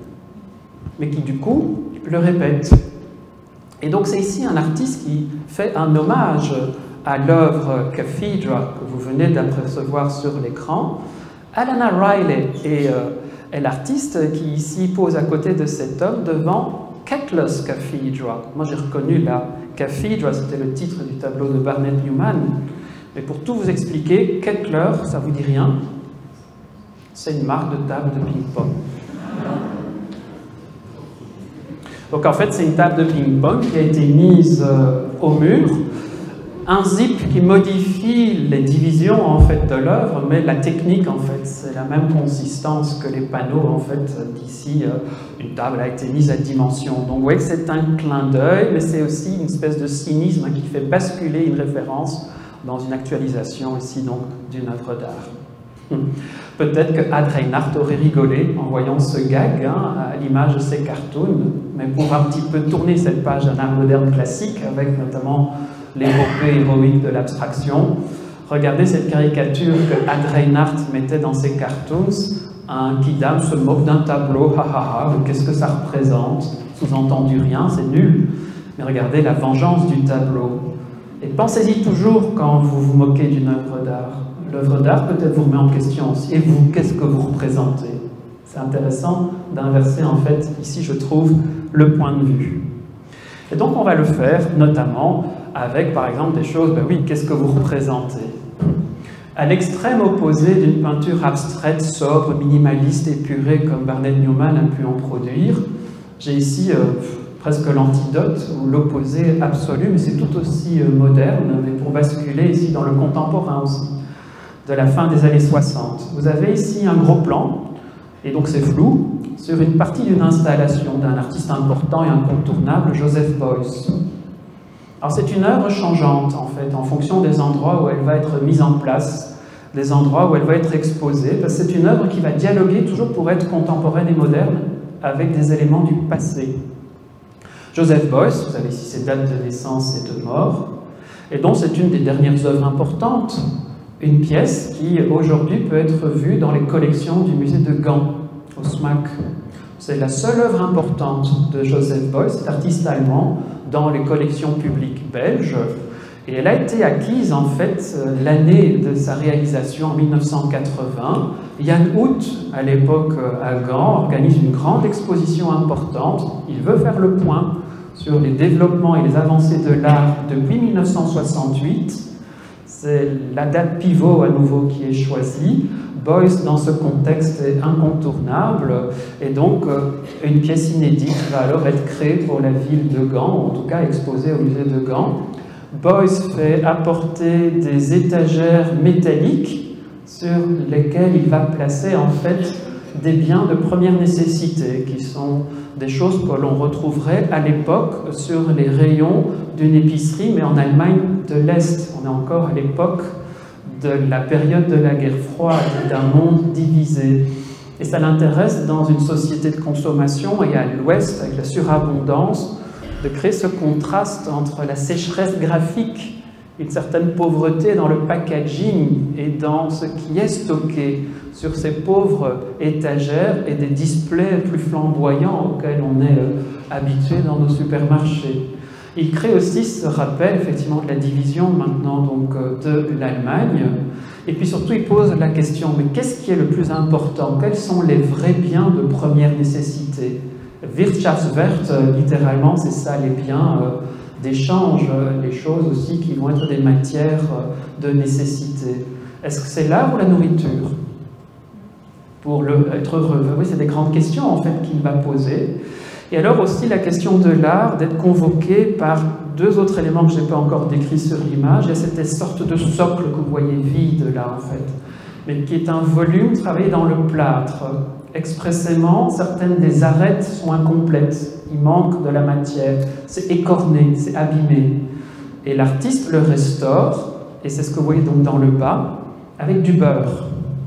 mais qui du coup le répète. Et donc c'est ici un artiste qui fait un hommage à l'œuvre Cathedra que vous venez d'apercevoir sur l'écran. Alana Riley est l'artiste qui ici pose à côté de cet homme devant Kettler's Cathedra. Moi j'ai reconnu la Cathedra, c'était le titre du tableau de Barnett Newman. Mais pour tout vous expliquer, Kettler, ça vous dit rien? C'est une marque de table de ping-pong. Donc en fait, c'est une table de ping-pong qui a été mise au mur un zip qui modifie les divisions en fait de l'œuvre, mais la technique en fait c'est la même consistance que les panneaux en fait d'ici. Une table a été mise à dimension. Donc vous voyez que c'est un clin d'œil, mais c'est aussi une espèce de cynisme qui fait basculer une référence dans une actualisation ici donc d'une œuvre d'art. Peut-être que Ad Reinhardt aurait rigolé en voyant ce gag à l'image de ses cartoons, mais pour un petit peu tourner cette page d'un art moderne classique, avec notamment l'épopée héroïque de l'abstraction, regardez cette caricature que Ad Reinhardt mettait dans ses cartoons. Un kidam se moque d'un tableau, ha ha ha, qu'est-ce que ça représente? Sous-entendu rien, c'est nul. Mais regardez la vengeance du tableau. Et pensez-y toujours quand vous vous moquez d'une œuvre d'art. L'œuvre d'art peut-être vous remet en question aussi. Et vous, qu'est-ce que vous représentez? C'est intéressant d'inverser en fait, ici je trouve, le point de vue. Et donc on va le faire notamment avec par exemple des choses, ben oui, qu'est-ce que vous représentez? À l'extrême opposé d'une peinture abstraite, sobre, minimaliste, épurée comme Barnett Newman a pu en produire, j'ai ici presque l'antidote ou l'opposé absolu, mais c'est tout aussi moderne, mais pour basculer ici dans le contemporain aussi, de la fin des années 60. Vous avez ici un gros plan, et donc c'est flou, sur une partie d'une installation d'un artiste important et incontournable, Joseph Beuys. Alors c'est une œuvre changeante en fait, en fonction des endroits où elle va être mise en place, des endroits où elle va être exposée, parce que c'est une œuvre qui va dialoguer toujours pour être contemporaine et moderne avec des éléments du passé. Joseph Beuys, vous avez ici ses dates de naissance et de mort, et donc c'est une des dernières œuvres importantes, une pièce qui aujourd'hui peut être vue dans les collections du musée de Gand, au SMAC. C'est la seule œuvre importante de Joseph Beuys, cet artiste allemand, dans les collections publiques belges. Et elle a été acquise, en fait, l'année de sa réalisation, en 1980. Jan Hut, à l'époque à Gand, organise une grande exposition importante. Il veut faire le point sur les développements et les avancées de l'art depuis 1968. C'est la date pivot, à nouveau, qui est choisie. Beuys, dans ce contexte, est incontournable, et donc une pièce inédite va alors être créée pour la ville de Gand, en tout cas exposée au musée de Gand. Beuys fait apporter des étagères métalliques sur lesquelles il va placer en fait des biens de première nécessité, qui sont des choses que l'on retrouverait à l'époque sur les rayons d'une épicerie, mais en Allemagne de l'Est. On est encore à l'époque de la période de la guerre froide, d'un monde divisé. Et ça l'intéresse dans une société de consommation et à l'Ouest, avec la surabondance, de créer ce contraste entre la sécheresse graphique, une certaine pauvreté dans le packaging et dans ce qui est stocké sur ces pauvres étagères et des displays plus flamboyants auxquels on est habitué dans nos supermarchés. Il crée aussi ce rappel effectivement de la division maintenant donc, de l'Allemagne, et puis surtout il pose la question, mais qu'est-ce qui est le plus important? Quels sont les vrais biens de première nécessité? Wirtschaftswert, littéralement, c'est ça, les biens d'échange, les choses aussi qui vont être des matières de nécessité. Est-ce que c'est l'art ou la nourriture? Pour être heureux, oui, c'est des grandes questions en fait qu'il va poser. Et alors aussi la question de l'art, d'être convoqué par deux autres éléments que je n'ai pas encore décrits sur l'image. Il y a cette sorte de socle que vous voyez vide là en fait, mais qui est un volume travaillé dans le plâtre. Expressément, certaines des arêtes sont incomplètes, il manque de la matière, c'est écorné, c'est abîmé. Et l'artiste le restaure, et c'est ce que vous voyez donc dans le bas, avec du beurre.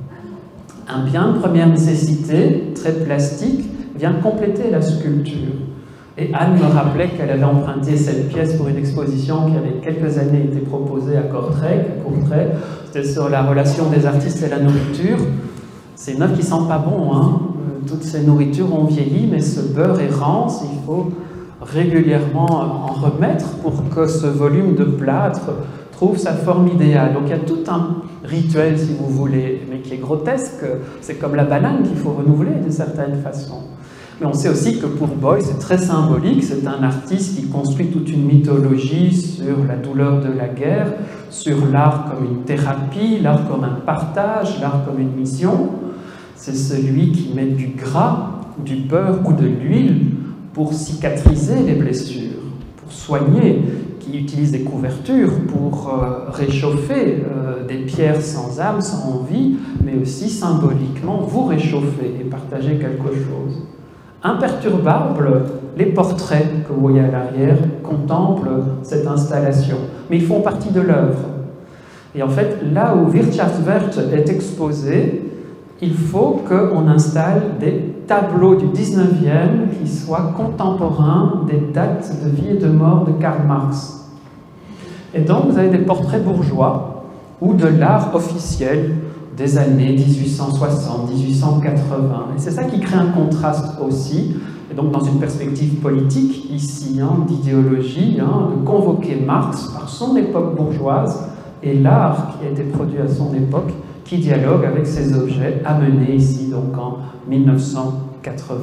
Un bien de première nécessité, très plastique, vient compléter la sculpture. Et Anne me rappelait qu'elle avait emprunté cette pièce pour une exposition qui avait quelques années été proposée à Courtrai. C'était sur la relation des artistes et la nourriture. C'est une œuvre qui sent pas bon, hein. Toutes ces nourritures ont vieilli, mais ce beurre est rance, il faut régulièrement en remettre pour que ce volume de plâtre trouve sa forme idéale. Donc il y a tout un rituel, si vous voulez, mais qui est grotesque. C'est comme la banane qu'il faut renouveler d'une certaine façon. Mais on sait aussi que pour Beuys, c'est très symbolique, c'est un artiste qui construit toute une mythologie sur la douleur de la guerre, sur l'art comme une thérapie, l'art comme un partage, l'art comme une mission. C'est celui qui met du gras, du beurre ou de l'huile pour cicatriser les blessures, pour soigner, qui utilise des couvertures pour réchauffer des pierres sans âme, sans vie, mais aussi symboliquement vous réchauffer et partager quelque chose. Imperturbables, les portraits que vous voyez à l'arrière contemplent cette installation, mais ils font partie de l'œuvre. Et en fait, là où Wirtschaftswert est exposé, il faut qu'on installe des tableaux du 19e qui soient contemporains des dates de vie et de mort de Karl Marx. Et donc, vous avez des portraits bourgeois ou de l'art officiel des années 1860, 1880. Et c'est ça qui crée un contraste aussi, et donc dans une perspective politique, ici, d'idéologie, de convoquer Marx par son époque bourgeoise et l'art qui a été produit à son époque, qui dialogue avec ces objets amenés ici, donc en 1980.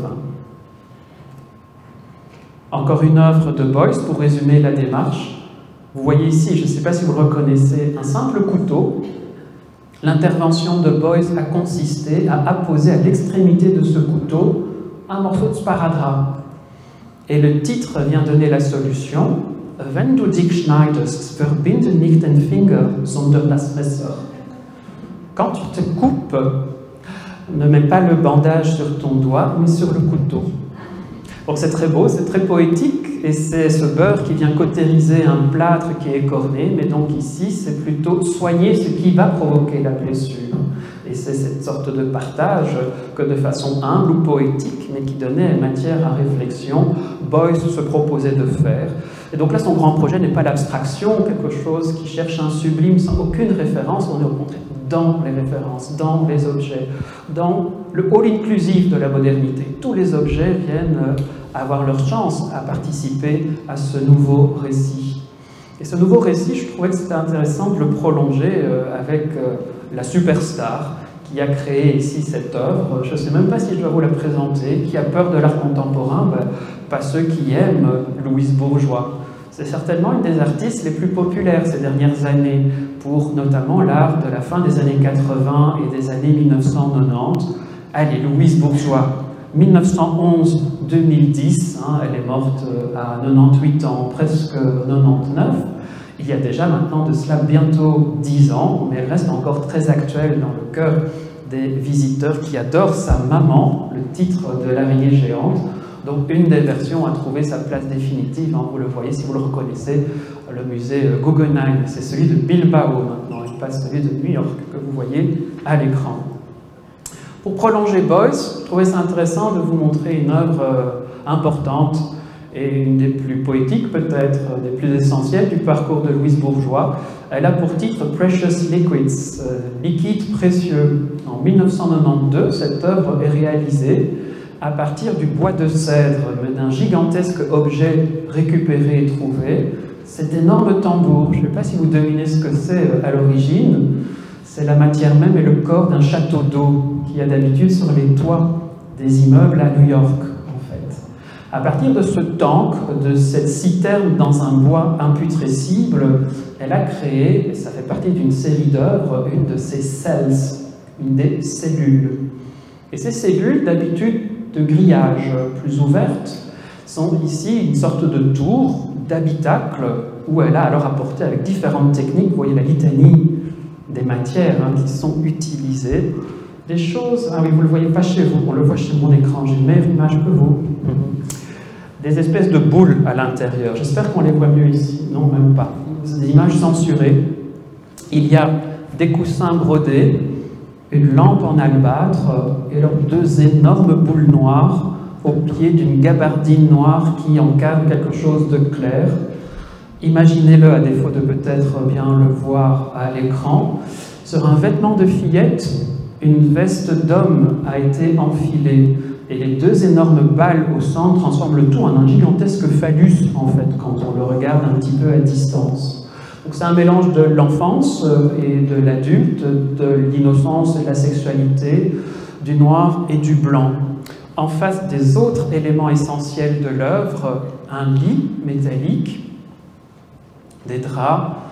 Encore une œuvre de Beuys pour résumer la démarche. Vous voyez ici, je ne sais pas si vous le reconnaissez, un simple couteau. L'intervention de Beuys a consisté à apposer à l'extrémité de ce couteau un morceau de sparadrap. Et le titre vient donner la solution. Wenn du dich schneidest, verbinde nicht den Finger, sondern das Messer. Quand tu te coupes, ne mets pas le bandage sur ton doigt, mais sur le couteau. Donc c'est très beau, c'est très poétique, et c'est ce beurre qui vient cautériser un plâtre qui est écorné, mais donc ici c'est plutôt soigner ce qui va provoquer la blessure. Et c'est cette sorte de partage que de façon humble ou poétique, mais qui donnait matière à réflexion, Beuys se proposait de faire. Et donc là, son grand projet n'est pas l'abstraction, quelque chose qui cherche un sublime sans aucune référence, on est au contraire dans les références, dans les objets, dans le all-inclusif de la modernité. Tous les objets viennent avoir leur chance à participer à ce nouveau récit. Et ce nouveau récit, je trouvais que c'était intéressant de le prolonger avec la superstar qui a créé ici cette œuvre. Je ne sais même pas si je dois vous la présenter, qui a peur de l'art contemporain, pas ceux qui aiment Louise Bourgeois. C'est certainement une des artistes les plus populaires ces dernières années, pour notamment l'art de la fin des années 80 et des années 1990. Allez, Louise Bourgeois, 1911-2010, elle est morte à 98 ans, presque 99. Il y a déjà maintenant de cela bientôt 10 ans, mais elle reste encore très actuelle dans le cœur des visiteurs qui adorent sa maman, le titre de l'araignée géante. Donc une des versions a trouvé sa place définitive, vous le voyez si vous le reconnaissez, le musée Guggenheim, c'est celui de Bilbao maintenant, et pas celui de New York que vous voyez à l'écran. Pour prolonger Beuys, je trouvais ça intéressant de vous montrer une œuvre importante et une des plus poétiques peut-être, des plus essentielles du parcours de Louise Bourgeois. Elle a pour titre Precious Liquids, liquides précieux. En 1992, cette œuvre est réalisée à partir du bois de cèdre, d'un gigantesque objet récupéré et trouvé, cet énorme tambour. Je ne sais pas si vous devinez ce que c'est à l'origine. C'est la matière même et le corps d'un château d'eau qui a d'habitude sur les toits des immeubles à New York, en fait. À partir de ce tank, de cette citerne dans un bois imputrescible, elle a créé, et ça fait partie d'une série d'œuvres, une de ces cells, une des cellules. Et ces cellules, d'habitude de grillage plus ouvertes, sont ici une sorte de tour, d'habitacle, où elle a alors apporté avec différentes techniques, vous voyez la litanie des matières qui sont utilisées, des choses, ah oui, vous ne le voyez pas chez vous, on le voit chez mon écran, j'ai une meilleure image que vous, des espèces de boules à l'intérieur, j'espère qu'on les voit mieux ici, non même pas, des images censurées, il y a des coussins brodés, une lampe en albâtre et alors deux énormes boules noires au pied d'une gabardine noire qui encadre quelque chose de clair. Imaginez-le, à défaut de peut-être bien le voir à l'écran, sur un vêtement de fillette, une veste d'homme a été enfilée et les deux énormes balles au centre transforment le tout en un gigantesque phallus en fait quand on le regarde un petit peu à distance. Donc c'est un mélange de l'enfance et de l'adulte, de l'innocence et de la sexualité, du noir et du blanc. En face des autres éléments essentiels de l'œuvre, un lit métallique, des draps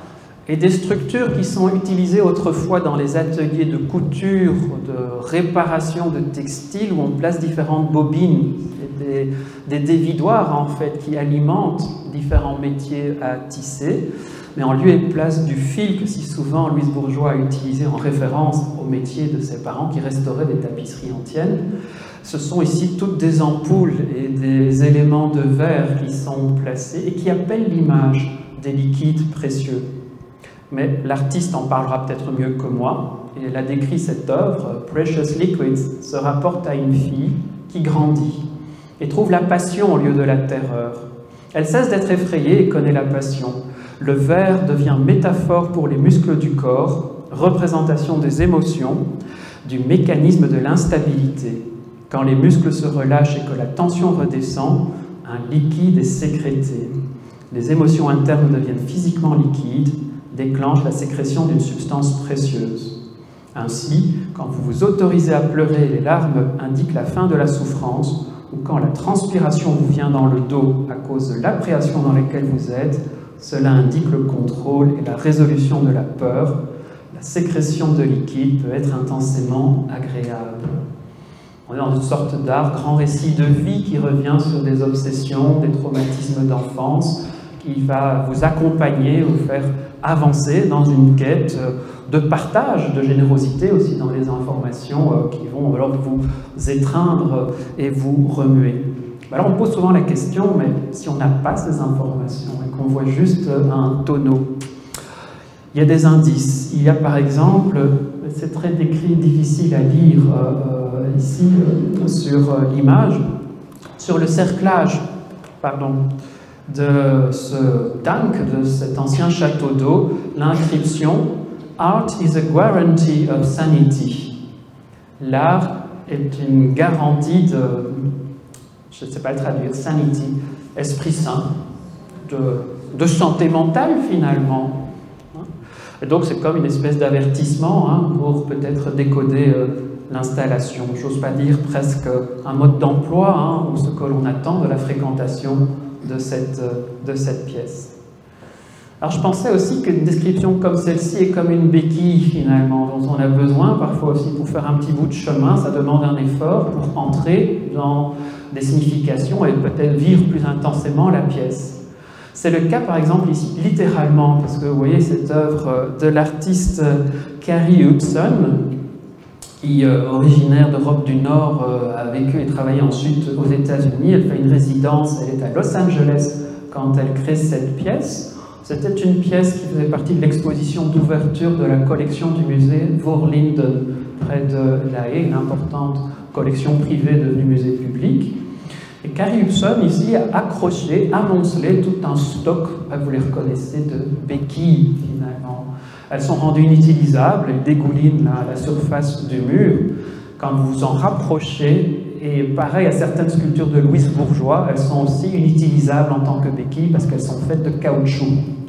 et des structures qui sont utilisées autrefois dans les ateliers de couture, de réparation de textiles, où on place différentes bobines, des dévidoirs en fait, qui alimentent différents métiers à tisser, mais en lieu et place du fil que si souvent Louise Bourgeois a utilisé en référence au métier de ses parents qui restauraient des tapisseries anciennes. Ce sont ici toutes des ampoules et des éléments de verre qui sont placés et qui appellent l'image des liquides précieux. Mais l'artiste en parlera peut-être mieux que moi, et elle a décrit cette œuvre, Precious Liquids, se rapporte à une fille qui grandit et trouve la passion au lieu de la terreur. Elle cesse d'être effrayée et connaît la passion. Le verre devient métaphore pour les muscles du corps, représentation des émotions, du mécanisme de l'instabilité. Quand les muscles se relâchent et que la tension redescend, un liquide est sécrété. Les émotions internes deviennent physiquement liquides, déclenchent la sécrétion d'une substance précieuse. Ainsi, quand vous vous autorisez à pleurer, les larmes indiquent la fin de la souffrance, ou quand la transpiration vous vient dans le dos à cause de l'appréhension dans laquelle vous êtes, cela indique le contrôle et la résolution de la peur. La sécrétion de liquide peut être intensément agréable. On est dans une sorte d'art, grand récit de vie qui revient sur des obsessions, des traumatismes d'enfance, qui va vous accompagner, vous faire avancer dans une quête de partage, de générosité aussi dans les informations qui vont alors vous étreindre et vous remuer. Alors on pose souvent la question, mais si on n'a pas ces informations et qu'on voit juste un tonneau, il y a des indices. Il y a par exemple, c'est très décrit, difficile à lire ici sur l'image, sur le cerclage, de ce tank, de cet ancien château d'eau, l'inscription « Art is a guarantee of sanity ». L'art est une garantie de, je ne sais pas le traduire, sanity, esprit sain, de santé mentale finalement. Et donc c'est comme une espèce d'avertissement pour peut-être décoder l'installation. J'ose pas dire presque un mode d'emploi ou ce que l'on attend de la fréquentation de cette pièce. Alors je pensais aussi qu'une description comme celle-ci est comme une béquille finalement, dont on a besoin parfois aussi pour faire un petit bout de chemin, ça demande un effort pour entrer dans des significations et peut-être vivre plus intensément la pièce. C'est le cas par exemple ici, littéralement, parce que vous voyez cette œuvre de l'artiste Carrie Hudson, qui, originaire d'Europe du Nord, a vécu et travaillé ensuite aux États-Unis. Elle fait une résidence, elle est à Los Angeles quand elle crée cette pièce. C'était une pièce qui faisait partie de l'exposition d'ouverture de la collection du musée Voorlinden, près de La Haye, une importante collection privée devenue musée public. Et Carrie Hudson, ici, a accroché, amoncelé tout un stock, vous les reconnaissez, de béquilles, finalement. Elles sont rendues inutilisables, elles dégoulinent à la surface du mur. Quand vous vous en rapprochez, et pareil à certaines sculptures de Louise Bourgeois, elles sont aussi inutilisables en tant que béquilles parce qu'elles sont faites de caoutchouc.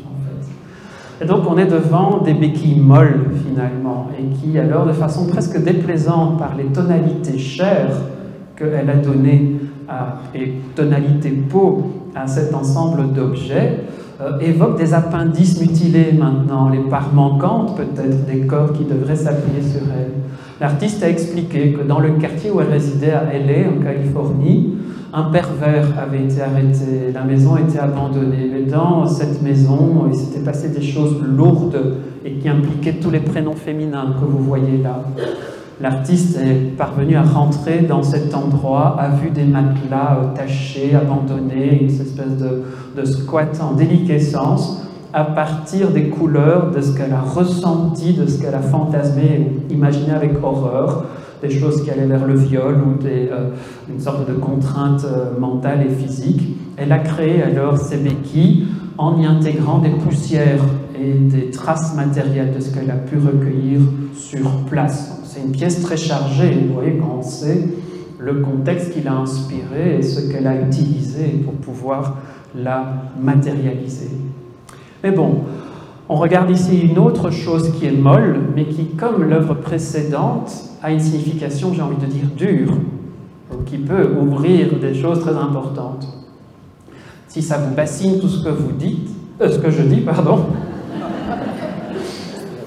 Et donc on est devant des béquilles molles finalement, et qui alors de façon presque déplaisante par les tonalités chères qu'elle a données et tonalités peau à cet ensemble d'objets, évoque des appendices mutilés maintenant, les parts manquantes peut-être des corps qui devraient s'appuyer sur elles. L'artiste a expliqué que dans le quartier où elle résidait à LA, en Californie, un pervers avait été arrêté, la maison était abandonnée. Mais dans cette maison, il s'était passé des choses lourdes et qui impliquaient tous les prénoms féminins que vous voyez là. L'artiste est parvenu à rentrer dans cet endroit, a vu des matelas tachés, abandonnés, une espèce de squat en déliquescence, à partir des couleurs, de ce qu'elle a ressenti, de ce qu'elle a fantasmé et imaginé avec horreur, des choses qui allaient vers le viol ou une sorte de contrainte mentale et physique. Elle a créé alors ces béquilles en y intégrant des poussières et des traces matérielles de ce qu'elle a pu recueillir sur place. C'est une pièce très chargée, vous voyez, quand on sait le contexte qui l'a inspiré et ce qu'elle a utilisé pour pouvoir la matérialiser. Mais bon, on regarde ici une autre chose qui est molle, mais qui, comme l'œuvre précédente, a une signification, j'ai envie de dire, dure, qui peut ouvrir des choses très importantes. Si ça vous bassine tout ce que vous dites, ce que je dis, pardon,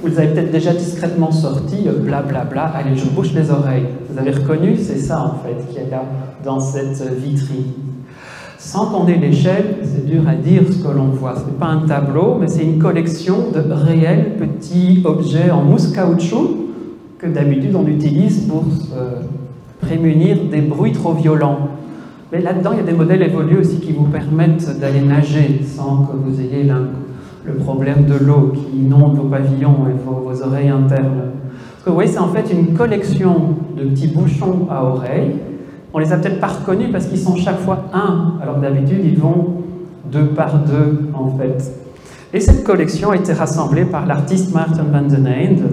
Vous avez peut-être déjà discrètement sorti blablabla, allez, je bouche les oreilles. Vous avez reconnu, c'est ça en fait qu'il y a là dans cette vitrine. Sans qu'on ait l'échelle, c'est dur à dire ce que l'on voit. Ce n'est pas un tableau, mais c'est une collection de réels petits objets en mousse caoutchouc que d'habitude on utilise pour se prémunir des bruits trop violents. Mais là-dedans, il y a des modèles évolués aussi qui vous permettent d'aller nager sans que vous ayez le problème de l'eau qui inonde vos pavillons et vos oreilles internes. Parce que vous voyez, c'est en fait une collection de petits bouchons à oreilles. On les a peut-être pas reconnus parce qu'ils sont chaque fois un, alors que d'habitude, ils vont 2 par 2, en fait. Et cette collection a été rassemblée par l'artiste Maarten van den Einde.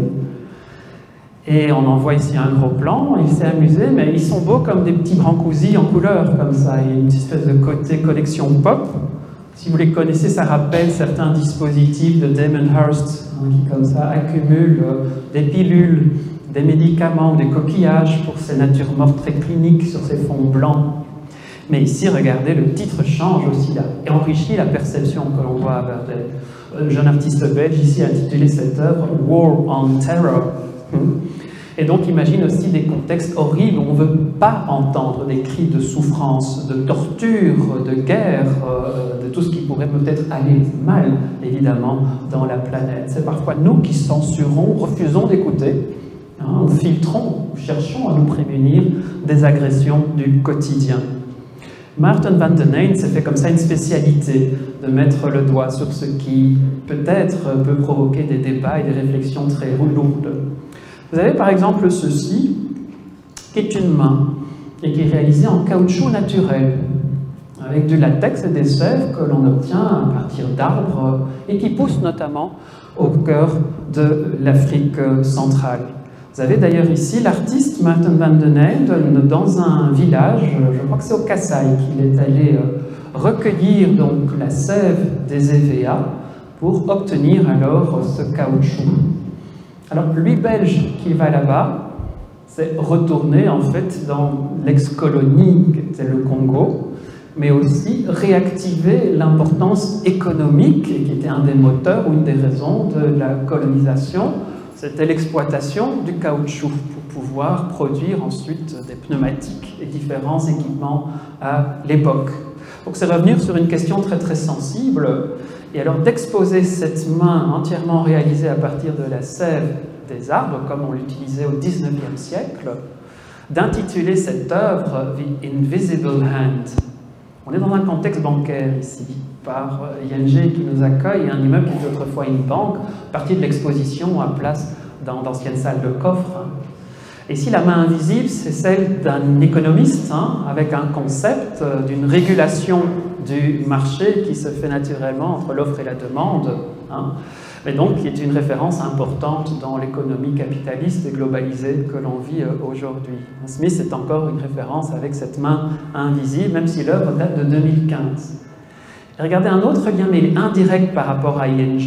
Et on en voit ici un gros plan, il s'est amusé, mais ils sont beaux comme des petits brancusi en couleur, comme ça. Il y a une espèce de côté collection pop. Si vous les connaissez, ça rappelle certains dispositifs de Damon Hirst, hein, qui comme ça accumulent des pilules, des médicaments, des coquillages pour ces natures mortes très cliniques sur ces fonds blancs. Mais ici, regardez, le titre change aussi là, et enrichit la perception que l'on voit à Verdun. Un jeune artiste belge ici a intitulé cette œuvre « War on Terror ». Et donc, imagine aussi des contextes horribles où on ne veut pas entendre des cris de souffrance, de torture, de guerre, de tout ce qui pourrait peut-être aller mal, évidemment, dans la planète. C'est parfois nous qui censurons, refusons d'écouter, hein, filtrons, cherchons à nous prémunir des agressions du quotidien. Maarten van den Einde s'est fait comme ça une spécialité de mettre le doigt sur ce qui peut-être peut provoquer des débats et des réflexions très lourdes. Vous avez par exemple ceci, qui est une main et qui est réalisée en caoutchouc naturel, avec du latex et des sèves que l'on obtient à partir d'arbres et qui poussent notamment au cœur de l'Afrique centrale. Vous avez d'ailleurs ici l'artiste Maarten van den Einde dans un village, je crois que c'est au Kasaï, qu'il est allé recueillir donc la sève des EVA pour obtenir alors ce caoutchouc. Alors lui, belge, qui va là-bas, c'est retourner en fait dans l'ex-colonie qui était le Congo, mais aussi réactiver l'importance économique, et qui était un des moteurs ou une des raisons de la colonisation, c'était l'exploitation du caoutchouc pour pouvoir produire ensuite des pneumatiques et différents équipements à l'époque. Donc c'est revenir sur une question très très sensible, et alors d'exposer cette main entièrement réalisée à partir de la sève des arbres, comme on l'utilisait au XIXe siècle, d'intituler cette œuvre « The Invisible Hand ». On est dans un contexte bancaire ici, par ING qui nous accueille, et un immeuble qui était autrefois une banque, partie de l'exposition à place dans d'anciennes salles de coffre. Et ici, la main invisible, c'est celle d'un économiste, hein, avec un concept d'une régulation du marché qui se fait naturellement entre l'offre et la demande, hein, mais donc qui est une référence importante dans l'économie capitaliste et globalisée que l'on vit aujourd'hui. Smith est encore une référence avec cette main invisible, même si l'œuvre date de 2015. Et regardez un autre lien, mais il est indirect par rapport à ING.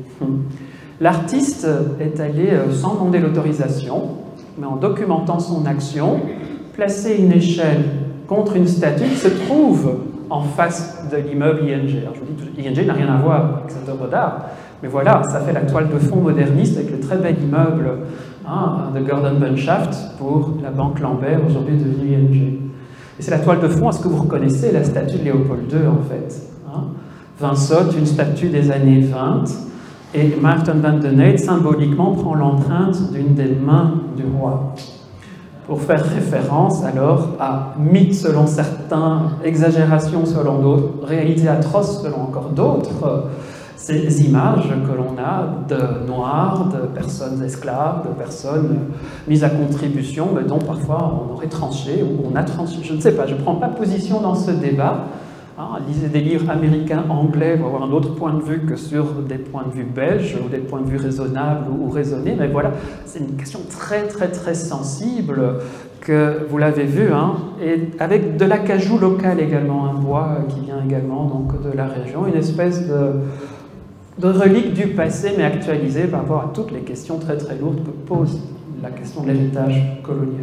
L'artiste est allé, sans demander l'autorisation, mais en documentant son action, placer une échelle contre une statue qui se trouve en face de l'immeuble ING. Alors je vous dis, ING n'a rien à voir avec cette œuvre d'art, mais voilà, ça fait la toile de fond moderniste avec le très bel immeuble, hein, de Gordon Bunshaft pour la Banque Lambert, aujourd'hui devenue ING. Et c'est la toile de fond, est-ce que vous reconnaissez la statue de Léopold II en fait, hein? Vinsotte, une statue des années 20, et Maarten van den Einde symboliquement prend l'empreinte d'une des mains du roi, pour faire référence alors à mythes selon certains, exagérations selon d'autres, réalités atroces selon encore d'autres, ces images que l'on a de noirs, de personnes esclaves, de personnes mises à contribution, mais dont parfois on aurait tranché ou on a tranché, je ne sais pas, je ne prends pas position dans ce débat. Hein, lisez des livres américains, anglais, pour avoir un autre point de vue que sur des points de vue belges ou des points de vue raisonnables ou raisonnés, mais voilà, c'est une question très très très sensible que vous l'avez vu, hein, et avec de l'acajou local également, un bois qui vient également donc de la région, une espèce de relique du passé mais actualisée par rapport à toutes les questions très très lourdes que pose la question de l'héritage colonial.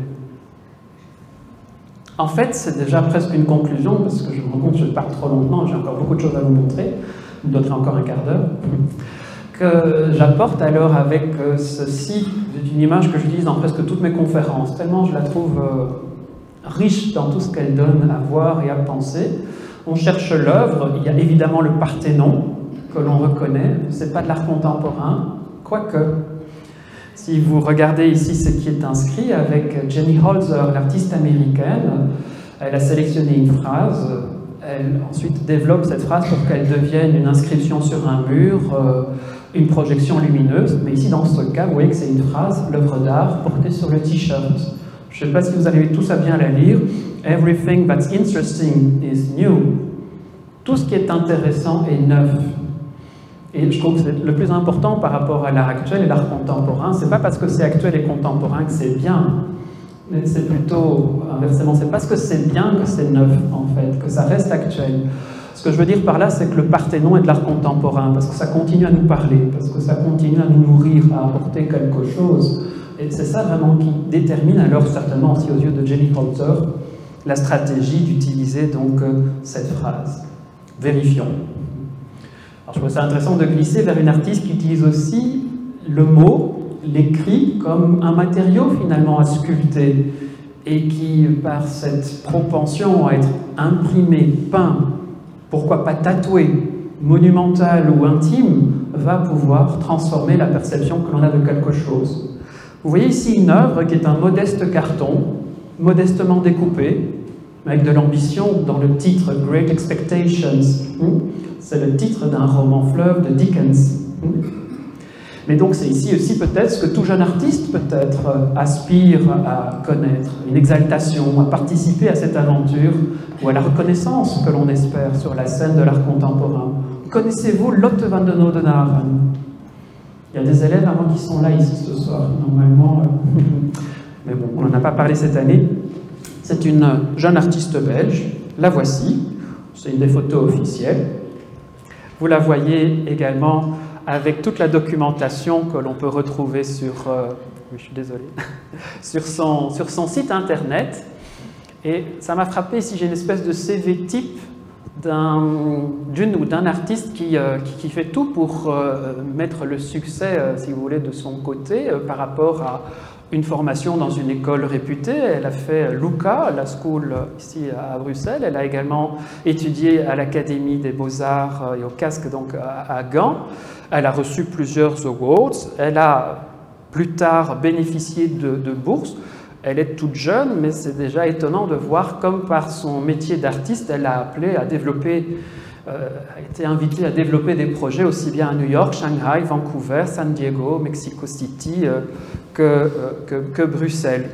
En fait, c'est déjà presque une conclusion, parce que je me rends compte que je parle trop longtemps, j'ai encore beaucoup de choses à vous montrer, je vous donnerai encore un quart d'heure. que j'apporte alors avec ceci. C'est une image que j'utilise dans presque toutes mes conférences, tellement je la trouve riche dans tout ce qu'elle donne à voir et à penser. On cherche l'œuvre, il y a évidemment le Parthénon, que l'on reconnaît, c'est pas de l'art contemporain, quoique. Si vous regardez ici ce qui est inscrit avec Jenny Holzer, l'artiste américaine, elle a sélectionné une phrase, elle ensuite développe cette phrase pour qu'elle devienne une inscription sur un mur, une projection lumineuse, mais ici dans ce cas, vous voyez que c'est une phrase, l'œuvre d'art portée sur le t-shirt. Je ne sais pas si vous arrivez tous à bien la lire. Everything that's interesting is new. Tout ce qui est intéressant est neuf. Et je trouve que le plus important par rapport à l'art actuel et l'art contemporain, c'est pas parce que c'est actuel et contemporain que c'est bien, mais c'est plutôt inversement, c'est parce que c'est bien que c'est neuf en fait, que ça reste actuel. Ce que je veux dire par là, c'est que le Parthénon est de l'art contemporain, parce que ça continue à nous parler, parce que ça continue à nous nourrir, à apporter quelque chose. Et c'est ça vraiment qui détermine alors, certainement aussi aux yeux de Jenny Holzer, la stratégie d'utiliser donc cette phrase. Vérifions. Alors, je trouve ça intéressant de glisser vers une artiste qui utilise aussi le mot, l'écrit, comme un matériau finalement à sculpter et qui, par cette propension à être imprimé, peint, pourquoi pas tatoué, monumental ou intime, va pouvoir transformer la perception que l'on a de quelque chose. Vous voyez ici une œuvre qui est un modeste carton, modestement découpé, avec de l'ambition dans le titre Great Expectations. C'est le titre d'un roman fleuve de Dickens. Mais donc c'est ici aussi peut-être ce que tout jeune artiste peut-être aspire à connaître, une exaltation, à participer à cette aventure ou à la reconnaissance que l'on espère sur la scène de l'art contemporain. Connaissez-vous Lotte van den Oudenaarde? Il y a des élèves avant qui sont là ici ce soir, normalement. Mais bon, on n'en a pas parlé cette année. C'est une jeune artiste belge, la voici, c'est une des photos officielles. Vous la voyez également avec toute la documentation que l'on peut retrouver sur, oui, je suis désolé, sur son site internet. Et ça m'a frappé ici, j'ai une espèce de CV type d'une ou d'un artiste qui fait tout pour mettre le succès, si vous voulez, de son côté par rapport à une formation dans une école réputée. Elle a fait l'UCA, la school ici à Bruxelles. Elle a également étudié à l'Académie des Beaux-Arts et au Casque donc à Gand. Elle a reçu plusieurs awards. Elle a plus tard bénéficié de bourses. Elle est toute jeune, mais c'est déjà étonnant de voir comme par son métier d'artiste, elle a appelé à développer, a été invitée à développer des projets aussi bien à New York, Shanghai, Vancouver, San Diego, Mexico City que Bruxelles.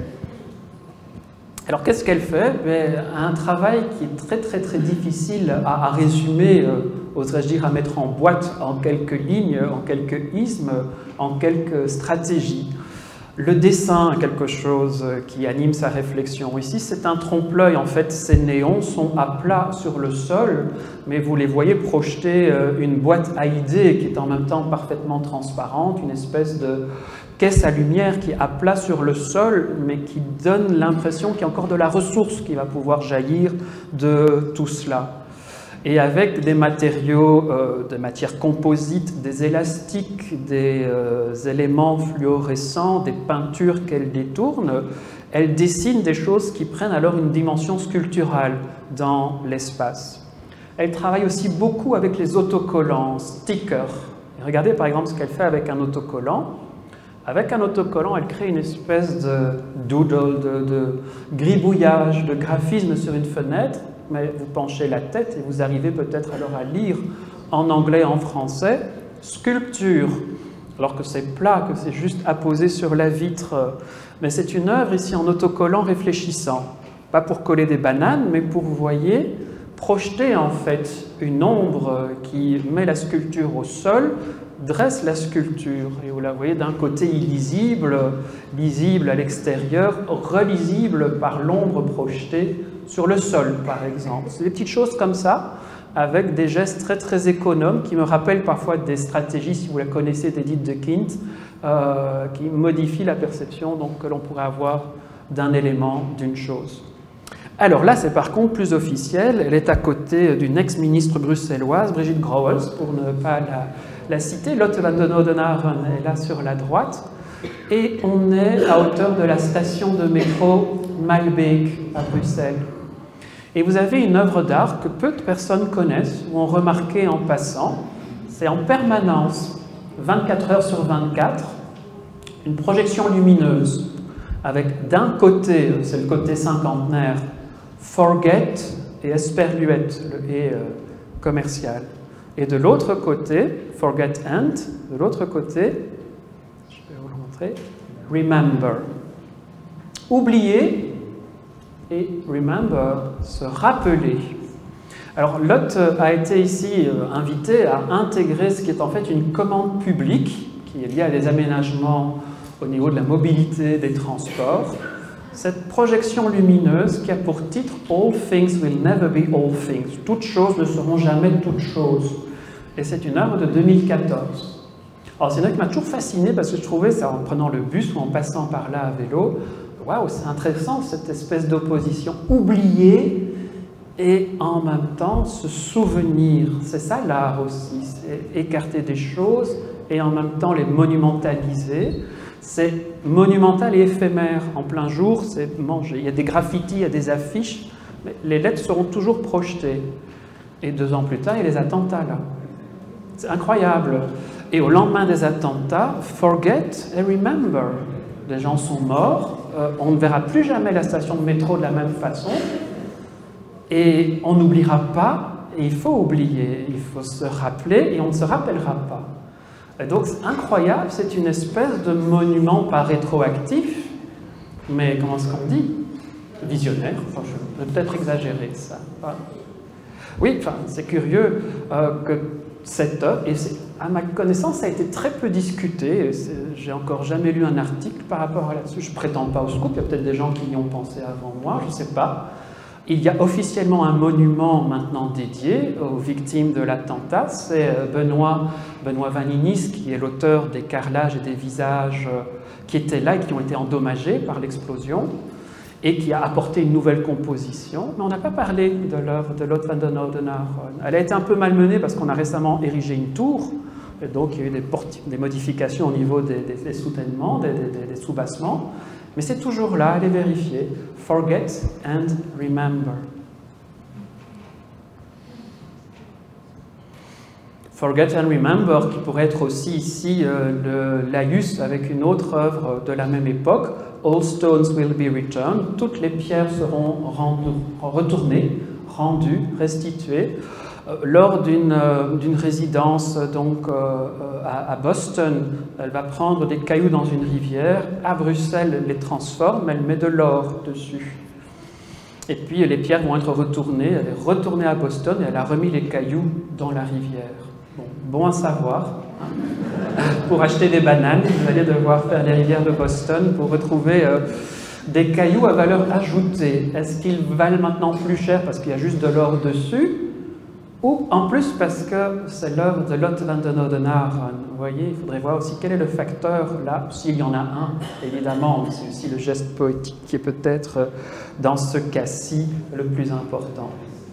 Alors qu'est-ce qu'elle fait? Un travail qui est très difficile à résumer, oserais-je dire, à mettre en boîte en quelques lignes, en quelques ismes, en quelques stratégies. Le dessin est quelque chose qui anime sa réflexion. Ici, c'est un trompe-l'œil. En fait, ces néons sont à plat sur le sol, mais vous les voyez projeter une boîte à idées qui est en même temps parfaitement transparente, une espèce de caisse à lumière qui est à plat sur le sol, mais qui donne l'impression qu'il y a encore de la ressource qui va pouvoir jaillir de tout cela. Et avec des matériaux de matière composite, des élastiques, des éléments fluorescents, des peintures qu'elle détourne, elle dessine des choses qui prennent alors une dimension sculpturale dans l'espace. Elle travaille aussi beaucoup avec les autocollants, stickers. Et regardez par exemple ce qu'elle fait avec un autocollant. Avec un autocollant, elle crée une espèce de doodle, de gribouillage, de graphisme sur une fenêtre. Mais vous penchez la tête et vous arrivez peut-être alors à lire en anglais, en français, sculpture, alors que c'est plat, que c'est juste apposé sur la vitre. Mais c'est une œuvre ici en autocollant réfléchissant, pas pour coller des bananes, mais pour, vous voyez, projeter en fait une ombre qui met la sculpture au sol, dresse la sculpture, et vous la voyez d'un côté illisible, lisible à l'extérieur, relisible par l'ombre projetée sur le sol, par exemple. C'est des petites choses comme ça, avec des gestes très économes, qui me rappellent parfois des stratégies, si vous la connaissez, d'Edith de Quint, qui modifient la perception donc, que l'on pourrait avoir d'un élément, d'une chose. Alors là, c'est par contre plus officiel. Elle est à côté d'une ex-ministre bruxelloise, Brigitte Grauwels, pour ne pas la cité. Lotte van den Oudenaren est là sur la droite. Et on est à hauteur de la station de métro Malbeek à Bruxelles. Et vous avez une œuvre d'art que peu de personnes connaissent ou ont remarqué en passant. C'est en permanence, 24 heures sur 24, une projection lumineuse avec d'un côté, c'est le côté cinquantenaire, Forget et Esperluette, le et commercial. Et de l'autre côté, Forget and, de l'autre côté, je vais vous le montrer, Remember. Oublier et Remember, se rappeler. Alors Lotte a été ici invité à intégrer ce qui est en fait une commande publique qui est liée à des aménagements au niveau de la mobilité, des transports. Cette projection lumineuse qui a pour titre « All things will never be all things ». Toutes choses ne seront jamais toutes choses. Et c'est une œuvre de 2014. Alors c'est une œuvre qui m'a toujours fasciné parce que je trouvais ça en prenant le bus ou en passant par là à vélo. Waouh, c'est intéressant cette espèce d'opposition. Oublier et en même temps se souvenir. C'est ça l'art aussi, c'est écarter des choses et en même temps les monumentaliser. C'est monumental et éphémère. En plein jour, c'est manger. Il y a des graffitis, il y a des affiches, mais les lettres seront toujours projetées. Et 2 ans plus tard, il y a les attentats là. C'est incroyable. Et au lendemain des attentats, forget and remember. Les gens sont morts, on ne verra plus jamais la station de métro de la même façon, et on n'oubliera pas, et il faut oublier, il faut se rappeler, et on ne se rappellera pas. Et donc c'est incroyable, c'est une espèce de monument pas rétroactif, mais comment est-ce qu'on dit? Visionnaire, enfin, je vais peut-être exagérer ça. Oui, enfin, c'est curieux que cette œuvre, et à ma connaissance, ça a été très peu discuté. J'ai encore jamais lu un article par rapport à là-dessus. Je ne prétends pas au scoop, il y a peut-être des gens qui y ont pensé avant moi, je ne sais pas. Il y a officiellement un monument maintenant dédié aux victimes de l'attentat. C'est Benoît Vaninis, qui est l'auteur des carrelages et des visages qui étaient là et qui ont été endommagés par l'explosion, et qui a apporté une nouvelle composition. Mais on n'a pas parlé de l'œuvre de Lotte van den Oudenaren. Elle a été un peu malmenée parce qu'on a récemment érigé une tour, et donc il y a eu des modifications au niveau des soutènements, des soubassements, mais c'est toujours là, allez vérifier. Forget and remember. Forget and remember, qui pourrait être aussi ici le laïus avec une autre œuvre de la même époque, All stones will be returned. Toutes les pierres seront retournées, rendues, restituées. Lors d'une résidence donc, à Boston, elle va prendre des cailloux dans une rivière. À Bruxelles, elle les transforme, elle met de l'or dessus. Et puis les pierres vont être retournées. Elle est retournée à Boston et elle a remis les cailloux dans la rivière. Bon à savoir. Pour acheter des bananes, vous allez devoir faire les rivières de Boston pour retrouver des cailloux à valeur ajoutée. Est-ce qu'ils valent maintenant plus cher parce qu'il y a juste de l'or dessus? Ou en plus parce que c'est l'œuvre de Lotte van den Oudenaren. Vous voyez, il faudrait voir aussi quel est le facteur là, s'il y en a un, évidemment, c'est aussi le geste poétique qui est peut-être dans ce cas-ci le plus important.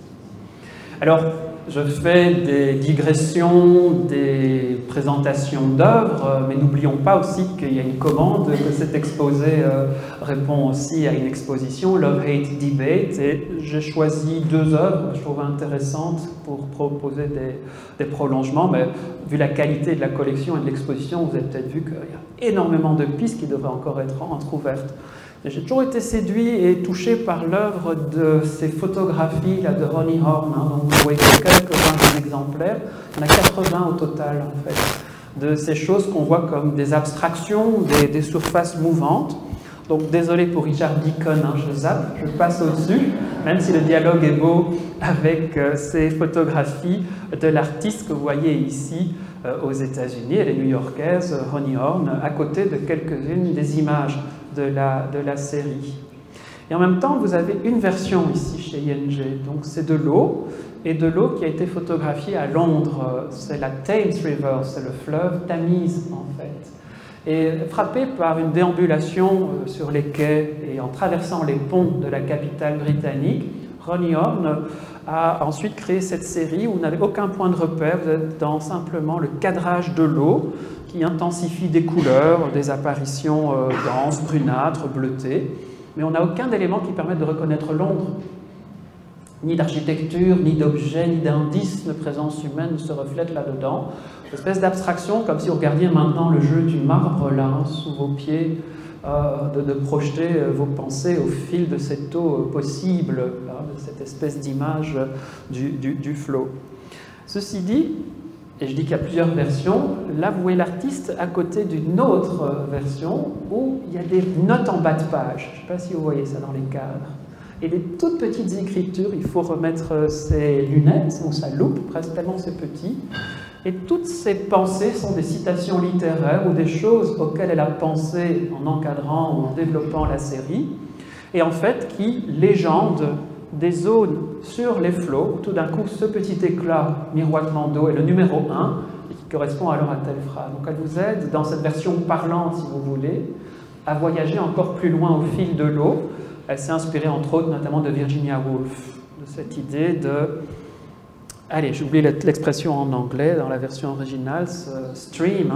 Alors, je fais des digressions, des présentations d'œuvres, mais n'oublions pas aussi qu'il y a une commande, que cet exposé répond aussi à une exposition, Love-Hate Debate, et j'ai choisi 2 œuvres que je trouve intéressantes pour proposer des prolongements, mais vu la qualité de la collection et de l'exposition, vous avez peut-être vu qu'il y a énormément de pistes qui devraient encore être entrouvertes. J'ai toujours été séduit et touché par l'œuvre de ces photographies là, de Ronnie Horn. Donc vous voyez quelques-uns exemplaires. Il y en a 80 au total, en fait, de ces choses qu'on voit comme des abstractions, des surfaces mouvantes. Donc désolé pour Richard Deacon, je zappe, je passe au-dessus, même si le dialogue est beau avec ces photographies de l'artiste que vous voyez ici aux États-Unis. Elle est new-yorkaise, Ronnie Horn, à côté de quelques-unes des images de la série. Et en même temps, vous avez une version ici chez ING. Donc c'est de l'eau, et de l'eau qui a été photographiée à Londres. C'est la Thames River, c'est le fleuve Tamise en fait. Et frappé par une déambulation sur les quais et en traversant les ponts de la capitale britannique, Ronnie Horn a ensuite créé cette série où vous n'avez aucun point de repère, vous êtes dans simplement le cadrage de l'eau qui intensifie des couleurs, des apparitions denses, brunâtres, bleutées, mais on n'a aucun élément qui permette de reconnaître Londres. Ni d'architecture, ni d'objets, ni d'indices de présence humaine ne se reflètent là-dedans. Une espèce d'abstraction, comme si vous regardiez maintenant le jeu du marbre là, sous vos pieds, de projeter vos pensées au fil de cette eau possible, là, de cette espèce d'image du flot. Ceci dit, et je dis qu'il y a plusieurs versions, là vous voyez l'artiste à côté d'une autre version où il y a des notes en bas de page. Je ne sais pas si vous voyez ça dans les cadres. Et des toutes petites écritures, il faut remettre ses lunettes ou sa loupe, presque tellement c'est petit. Et toutes ces pensées sont des citations littéraires ou des choses auxquelles elle a pensé en encadrant ou en développant la série, et en fait qui légendent des zones sur les flots, où tout d'un coup ce petit éclat miroitement d'eau est le numéro 1, et qui correspond alors à telle phrase. Donc elle vous aide, dans cette version parlante si vous voulez, à voyager encore plus loin au fil de l'eau. Elle s'est inspirée entre autres notamment de Virginia Woolf, de cette idée de... Allez, j'ai oublié l'expression en anglais dans la version originale, ce stream,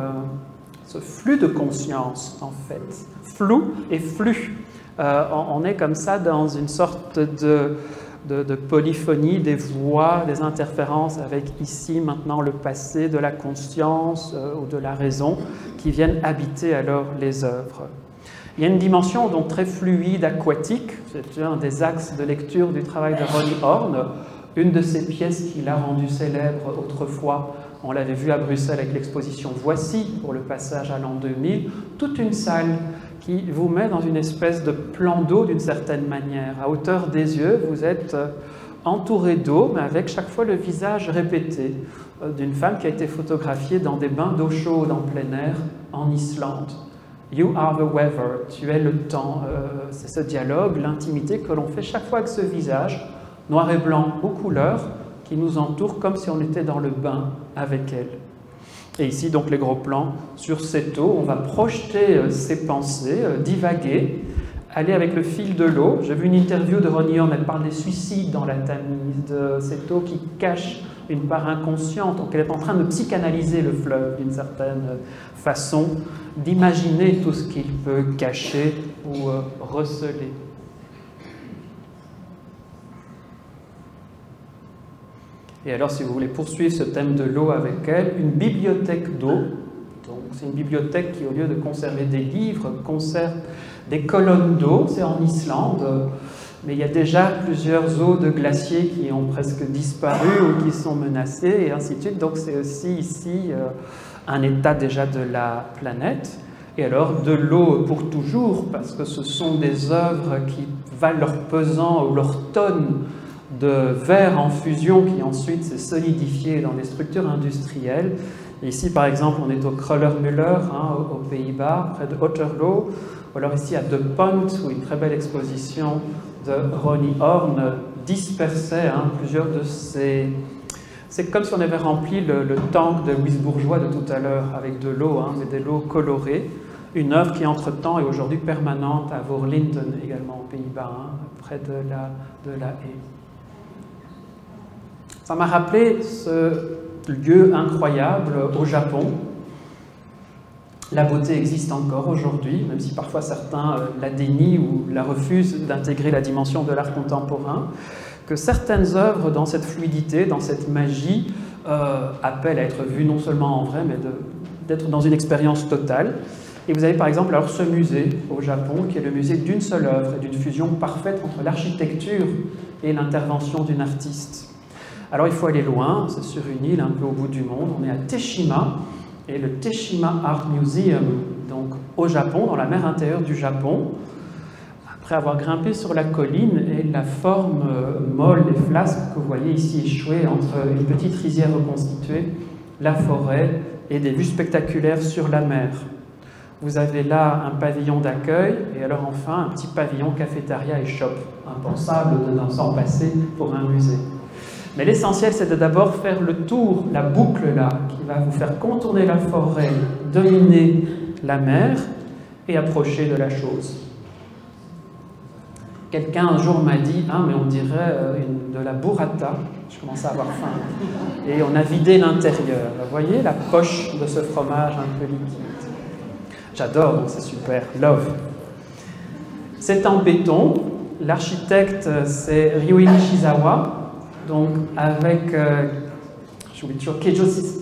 ce flux de conscience en fait, flou et flux. On est comme ça dans une sorte de polyphonie des voix, des interférences avec ici maintenant le passé, de la conscience ou de la raison qui viennent habiter alors les œuvres. Il y a une dimension donc très fluide, aquatique, c'est un des axes de lecture du travail de Ronnie Horn, une de ces pièces qui l'a rendu célèbre autrefois. On l'avait vu à Bruxelles avec l'exposition Voici pour le passage à l'an 2000, toute une salle qui vous met dans une espèce de plan d'eau d'une certaine manière. À hauteur des yeux, vous êtes entouré d'eau, mais avec chaque fois le visage répété d'une femme qui a été photographiée dans des bains d'eau chaude en plein air en Islande. You are the weather, tu es le temps. C'est ce dialogue, l'intimité que l'on fait chaque fois avec ce visage, noir et blanc aux couleurs, qui nous entoure comme si on était dans le bain avec elle. Et ici, donc, les gros plans sur cette eau. On va projeter ses pensées, divaguer, aller avec le fil de l'eau. J'ai vu une interview de Ronnie Horn, elle parle des suicides dans la Tamise, de cette eau qui cache une part inconsciente. Donc, elle est en train de psychanalyser le fleuve d'une certaine façon, d'imaginer tout ce qu'il peut cacher ou receler. Et alors, si vous voulez poursuivre ce thème de l'eau avec elle, une bibliothèque d'eau. Donc, c'est une bibliothèque qui, au lieu de conserver des livres, conserve des colonnes d'eau. C'est en Islande, mais il y a déjà plusieurs eaux de glaciers qui ont presque disparu ou qui sont menacées, et ainsi de suite. Donc, c'est aussi ici un état déjà de la planète. Et alors, de l'eau pour toujours, parce que ce sont des œuvres qui valent leur pesant ou leur tonne de verre en fusion qui ensuite s'est solidifié dans des structures industrielles. Et ici, par exemple, on est au Kröller-Müller, aux Pays-Bas, près de Otterlo. Ou alors ici à De Pont, où une très belle exposition de Ronnie Horn dispersait plusieurs de ces... C'est comme si on avait rempli le tank de Louise Bourgeois de tout à l'heure avec de l'eau, mais de l'eau colorée. Une œuvre qui, entre-temps, est aujourd'hui permanente à Voorlinden, également aux Pays-Bas, près de la Haye. Ça m'a rappelé ce lieu incroyable au Japon. La beauté existe encore aujourd'hui, même si parfois certains la dénient ou la refusent d'intégrer la dimension de l'art contemporain, que certaines œuvres dans cette fluidité, dans cette magie, appellent à être vues non seulement en vrai, mais d'être dans une expérience totale. Et vous avez par exemple alors ce musée au Japon, qui est le musée d'une seule œuvre et d'une fusion parfaite entre l'architecture et l'intervention d'une artiste. Alors il faut aller loin, c'est sur une île un peu au bout du monde, on est à Teshima, et le Teshima Art Museum, donc au Japon, dans la mer intérieure du Japon, après avoir grimpé sur la colline, et la forme molle et flasque que vous voyez ici échouée entre une petite rizière reconstituée, la forêt et des vues spectaculaires sur la mer. Vous avez là un pavillon d'accueil, et alors enfin un petit pavillon cafétéria et shop, impensable de s'en passer pour un musée. Mais l'essentiel, c'est de d'abord faire le tour, la boucle là, qui va vous faire contourner la forêt, dominer la mer et approcher de la chose. Quelqu'un un jour m'a dit « Ah, mais on dirait de la burrata ». Je commençais à avoir faim. Et on a vidé l'intérieur. Vous voyez la poche de ce fromage un peu liquide. J'adore, donc c'est super. Love. C'est en béton. L'architecte, c'est Ryuichi Nishizawa. Donc avec, j'oublie toujours, Keijo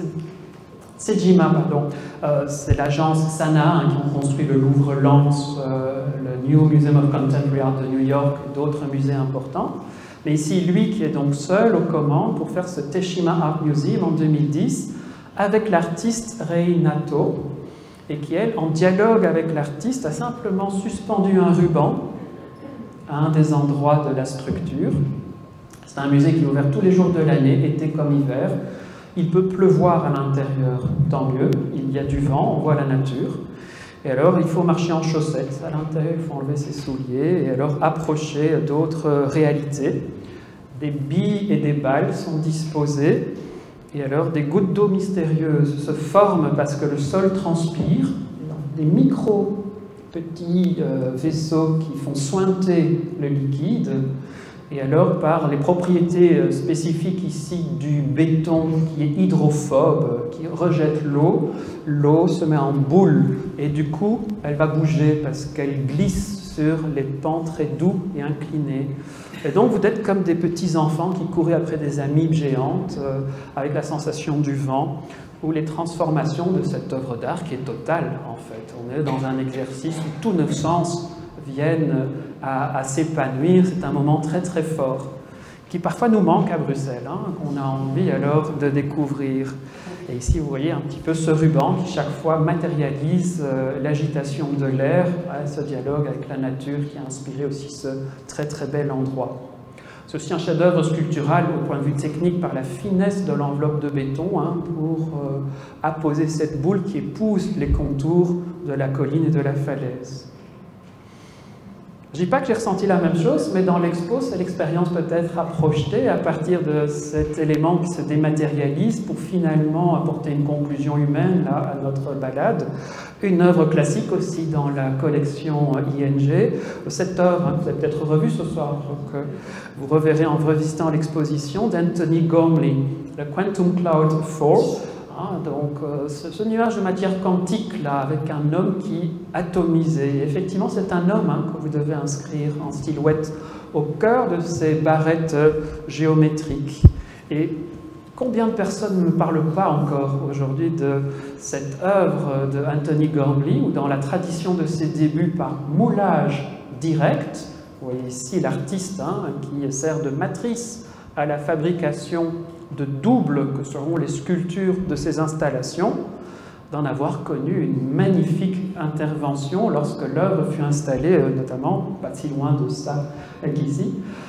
Sejima, pardon. C'est l'agence Sana qui ont construit le Louvre-Lens, le New Museum of Contemporary Art de New York et d'autres musées importants. Mais ici, lui qui est donc seul aux commandes pour faire ce Teshima Art Museum en 2010 avec l'artiste Rei Nato et qui, elle, en dialogue avec l'artiste, a simplement suspendu un ruban à un des endroits de la structure. C'est un musée qui est ouvert tous les jours de l'année, été comme hiver. Il peut pleuvoir à l'intérieur, tant mieux. Il y a du vent, on voit la nature. Et alors, il faut marcher en chaussettes à l'intérieur, il faut enlever ses souliers et alors approcher d'autres réalités. Des billes et des balles sont disposées et alors des gouttes d'eau mystérieuses se forment parce que le sol transpire. Des micro-petits vaisseaux qui font suinter le liquide. Et alors, par les propriétés spécifiques ici du béton qui est hydrophobe, qui rejette l'eau, l'eau se met en boule et du coup, elle va bouger parce qu'elle glisse sur les pans très doux et inclinés. Et donc, vous êtes comme des petits enfants qui couraient après des amibes géantes avec la sensation du vent ou les transformations de cette œuvre d'art qui est totale, en fait. On est dans un exercice où tous nos sens viennent à s'épanouir. C'est un moment très très fort qui parfois nous manque à Bruxelles, hein, qu'on a envie alors de découvrir. Et ici vous voyez un petit peu ce ruban qui chaque fois matérialise l'agitation de l'air, ce dialogue avec la nature qui a inspiré aussi ce très très bel endroit. C'est aussi un chef-d'œuvre sculptural au point de vue technique par la finesse de l'enveloppe de béton hein, pour apposer cette boule qui épouse les contours de la colline et de la falaise. Je ne dis pas que j'ai ressenti la même chose, mais dans l'expo, c'est l'expérience peut-être à projeter à partir de cet élément qui se dématérialise pour finalement apporter une conclusion humaine là, à notre balade. Une œuvre classique aussi dans la collection ING. Cette œuvre, hein, vous avez peut-être revu ce soir, donc, vous reverrez en revisitant l'exposition d'Anthony Gormley, le Quantum Cloud 4. Ah, donc ce nuage de matière quantique là, avec un homme qui atomisé. Effectivement, c'est un homme hein, que vous devez inscrire en silhouette au cœur de ces barrettes géométriques. Et combien de personnes ne parlent pas encore aujourd'hui de cette œuvre de Anthony Gormley, où dans la tradition de ses débuts par moulage direct, vous voyez ici l'artiste hein, qui sert de matrice à la fabrication de doubles que seront les sculptures de ces installations, d'en avoir connu une magnifique intervention lorsque l'œuvre fut installée, notamment pas si loin de ça qu'ici.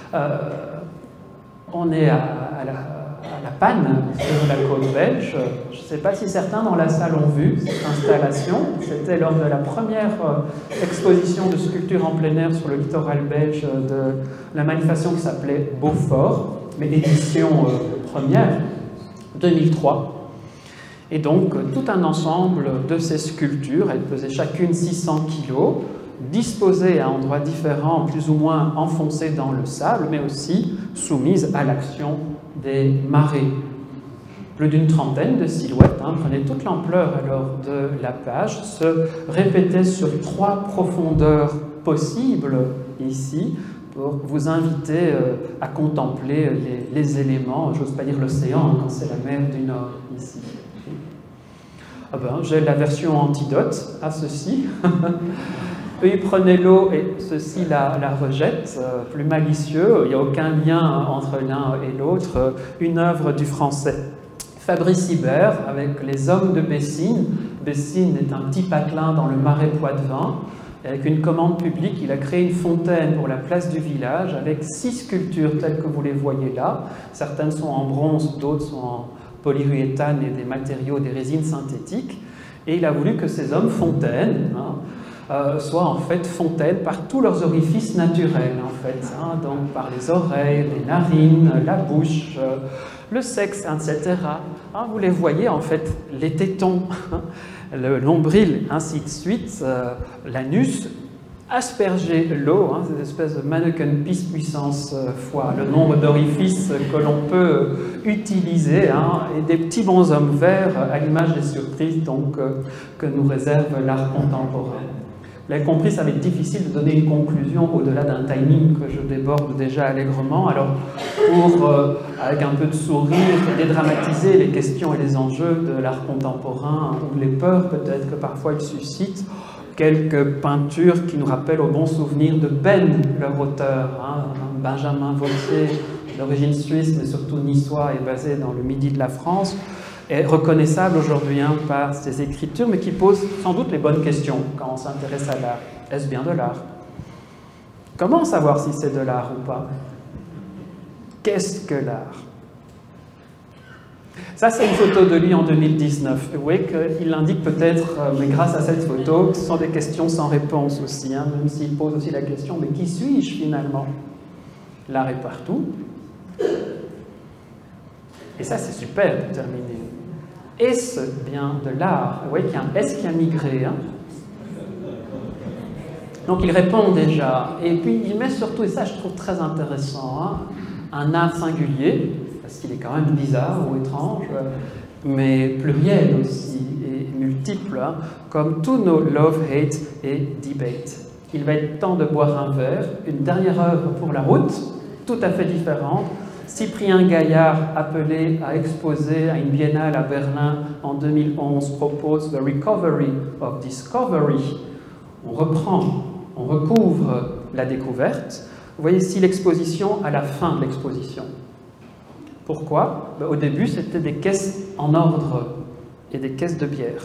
On est à la Panne, sur la côte belge. Je ne sais pas si certains dans la salle ont vu cette installation. C'était lors de la première exposition de sculpture en plein air sur le littoral belge de la manifestation qui s'appelait Beaufort, mais édition première, 2003. Et donc, tout un ensemble de ces sculptures, elles pesaient chacune 600 kg, disposées à endroits différents, plus ou moins enfoncées dans le sable, mais aussi soumises à l'action des marées. Plus d'une trentaine de silhouettes, hein, prenaient toute l'ampleur alors de la page, se répétaient sur 3 profondeurs possibles ici, pour vous inviter à contempler les éléments, j'ose pas dire l'océan, hein, quand c'est la mer du Nord, ici. Ah ben, j'ai la version antidote à ceci. Eux, ils prenaient l'eau et ceux-ci la rejettent, plus malicieux, il n'y a aucun lien entre l'un et l'autre. Une œuvre du français Fabrice Hibert avec les Hommes de Bessines. Bessines est un petit patelin dans le Marais Poitevin. Avec une commande publique, il a créé une fontaine pour la place du village avec 6 sculptures telles que vous les voyez là. Certaines sont en bronze, d'autres sont en polyuréthane et des matériaux, des résines synthétiques. Et il a voulu que ces hommes fontaines soient en fait fontaines par tous leurs orifices naturels, en fait, hein, donc par les oreilles, les narines, la bouche, le sexe, etc. Hein, vous les voyez en fait, les tétons, le nombril, ainsi de suite, l'anus, asperger l'eau, hein, cette espèce de mannequin piece puissance fois le nombre d'orifices que l'on peut utiliser, hein, et des petits bonshommes verts à l'image des surprises donc, que nous réserve l'art contemporain. Vous l'avez compris, ça va être difficile de donner une conclusion au-delà d'un timing que je déborde déjà allègrement. Alors, pour, avec un peu de sourire, dédramatiser les questions et les enjeux de l'art contemporain, ou les peurs peut-être que parfois il suscite, quelques peintures qui nous rappellent au bon souvenir de Ben, leur auteur, hein, Benjamin Vautier, d'origine suisse, mais surtout niçois et basé dans le midi de la France, est reconnaissable aujourd'hui hein, par ses écritures, mais qui pose sans doute les bonnes questions quand on s'intéresse à l'art. Est-ce bien de l'art? Comment savoir si c'est de l'art ou pas? Qu'est-ce que l'art? Ça, c'est une photo de lui en 2019. Vous voyez qu'il indique peut-être, mais grâce à cette photo, que ce sont des questions sans réponse aussi, hein, même s'il pose aussi la question, mais qui suis-je finalement? L'art est partout. Et ça, c'est super pour terminer. Est-ce bien de l'art? Vous voyez qu'il y a un S qui a migré. Hein. Donc il répond déjà. Et puis il met surtout, et ça je trouve très intéressant, hein, un art singulier, parce qu'il est quand même bizarre ou étrange, mais pluriel aussi, et multiple, hein, comme tous nos love, hate et debate. Il va être temps de boire un verre, une dernière œuvre pour la route, tout à fait différente. Cyprien Gaillard, appelé à exposer à une biennale à Berlin en 2011, propose The Recovery of Discovery. On reprend, on recouvre la découverte. Vous voyez ici l'exposition à la fin de l'exposition. Pourquoi? Au début, c'était des caisses en ordre et des caisses de bière.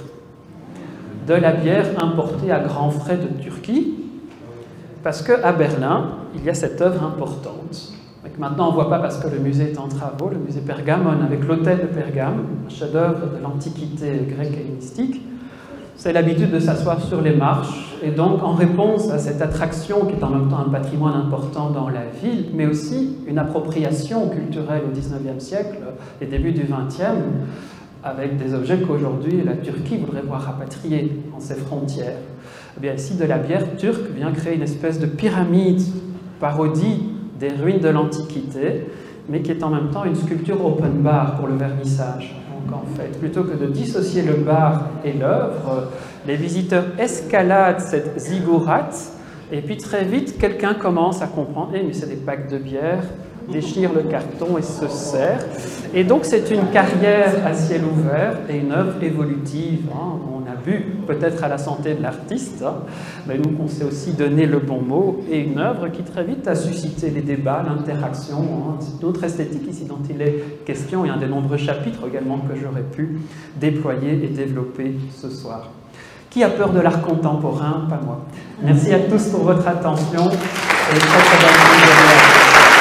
De la bière importée à grands frais de Turquie, parce qu'à Berlin, il y a cette œuvre importante. Donc maintenant, on ne voit pas parce que le musée est en travaux, le musée Pergamon avec l'autel de Pergame, un chef-d'œuvre de l'Antiquité grecque et hellénistique. C'est l'habitude de s'asseoir sur les marches, et donc en réponse à cette attraction qui est en même temps un patrimoine important dans la ville, mais aussi une appropriation culturelle au XIXe siècle et début du XXe, avec des objets qu'aujourd'hui la Turquie voudrait voir rapatriés en ses frontières. Eh bien, ici, de la bière turque vient créer une espèce de pyramide, parodie des ruines de l'Antiquité, mais qui est en même temps une sculpture open bar pour le vernissage. Donc en fait, plutôt que de dissocier le bar et l'œuvre, les visiteurs escaladent cette ziggourate, et puis très vite, quelqu'un commence à comprendre, mais c'est des packs de bière, déchire le carton et se sert. Et donc c'est une carrière à ciel ouvert et une œuvre évolutive. Hein. On a bu peut-être à la santé de l'artiste, hein, mais nous on sait aussi donner le bon mot, et une œuvre qui très vite a suscité les débats, l'interaction. Hein. C'est une autre esthétique ici dont il est question, et un des nombreux chapitres également que j'aurais pu déployer et développer ce soir. Qui a peur de l'art contemporain? Pas moi. Merci à tous pour votre attention et très bonne journée.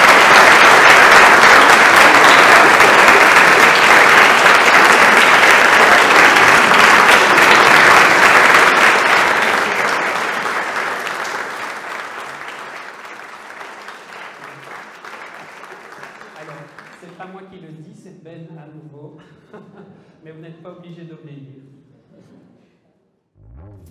C'est pas moi qui le dis, c'est Ben à nouveau, mais vous n'êtes pas obligé d'obéir.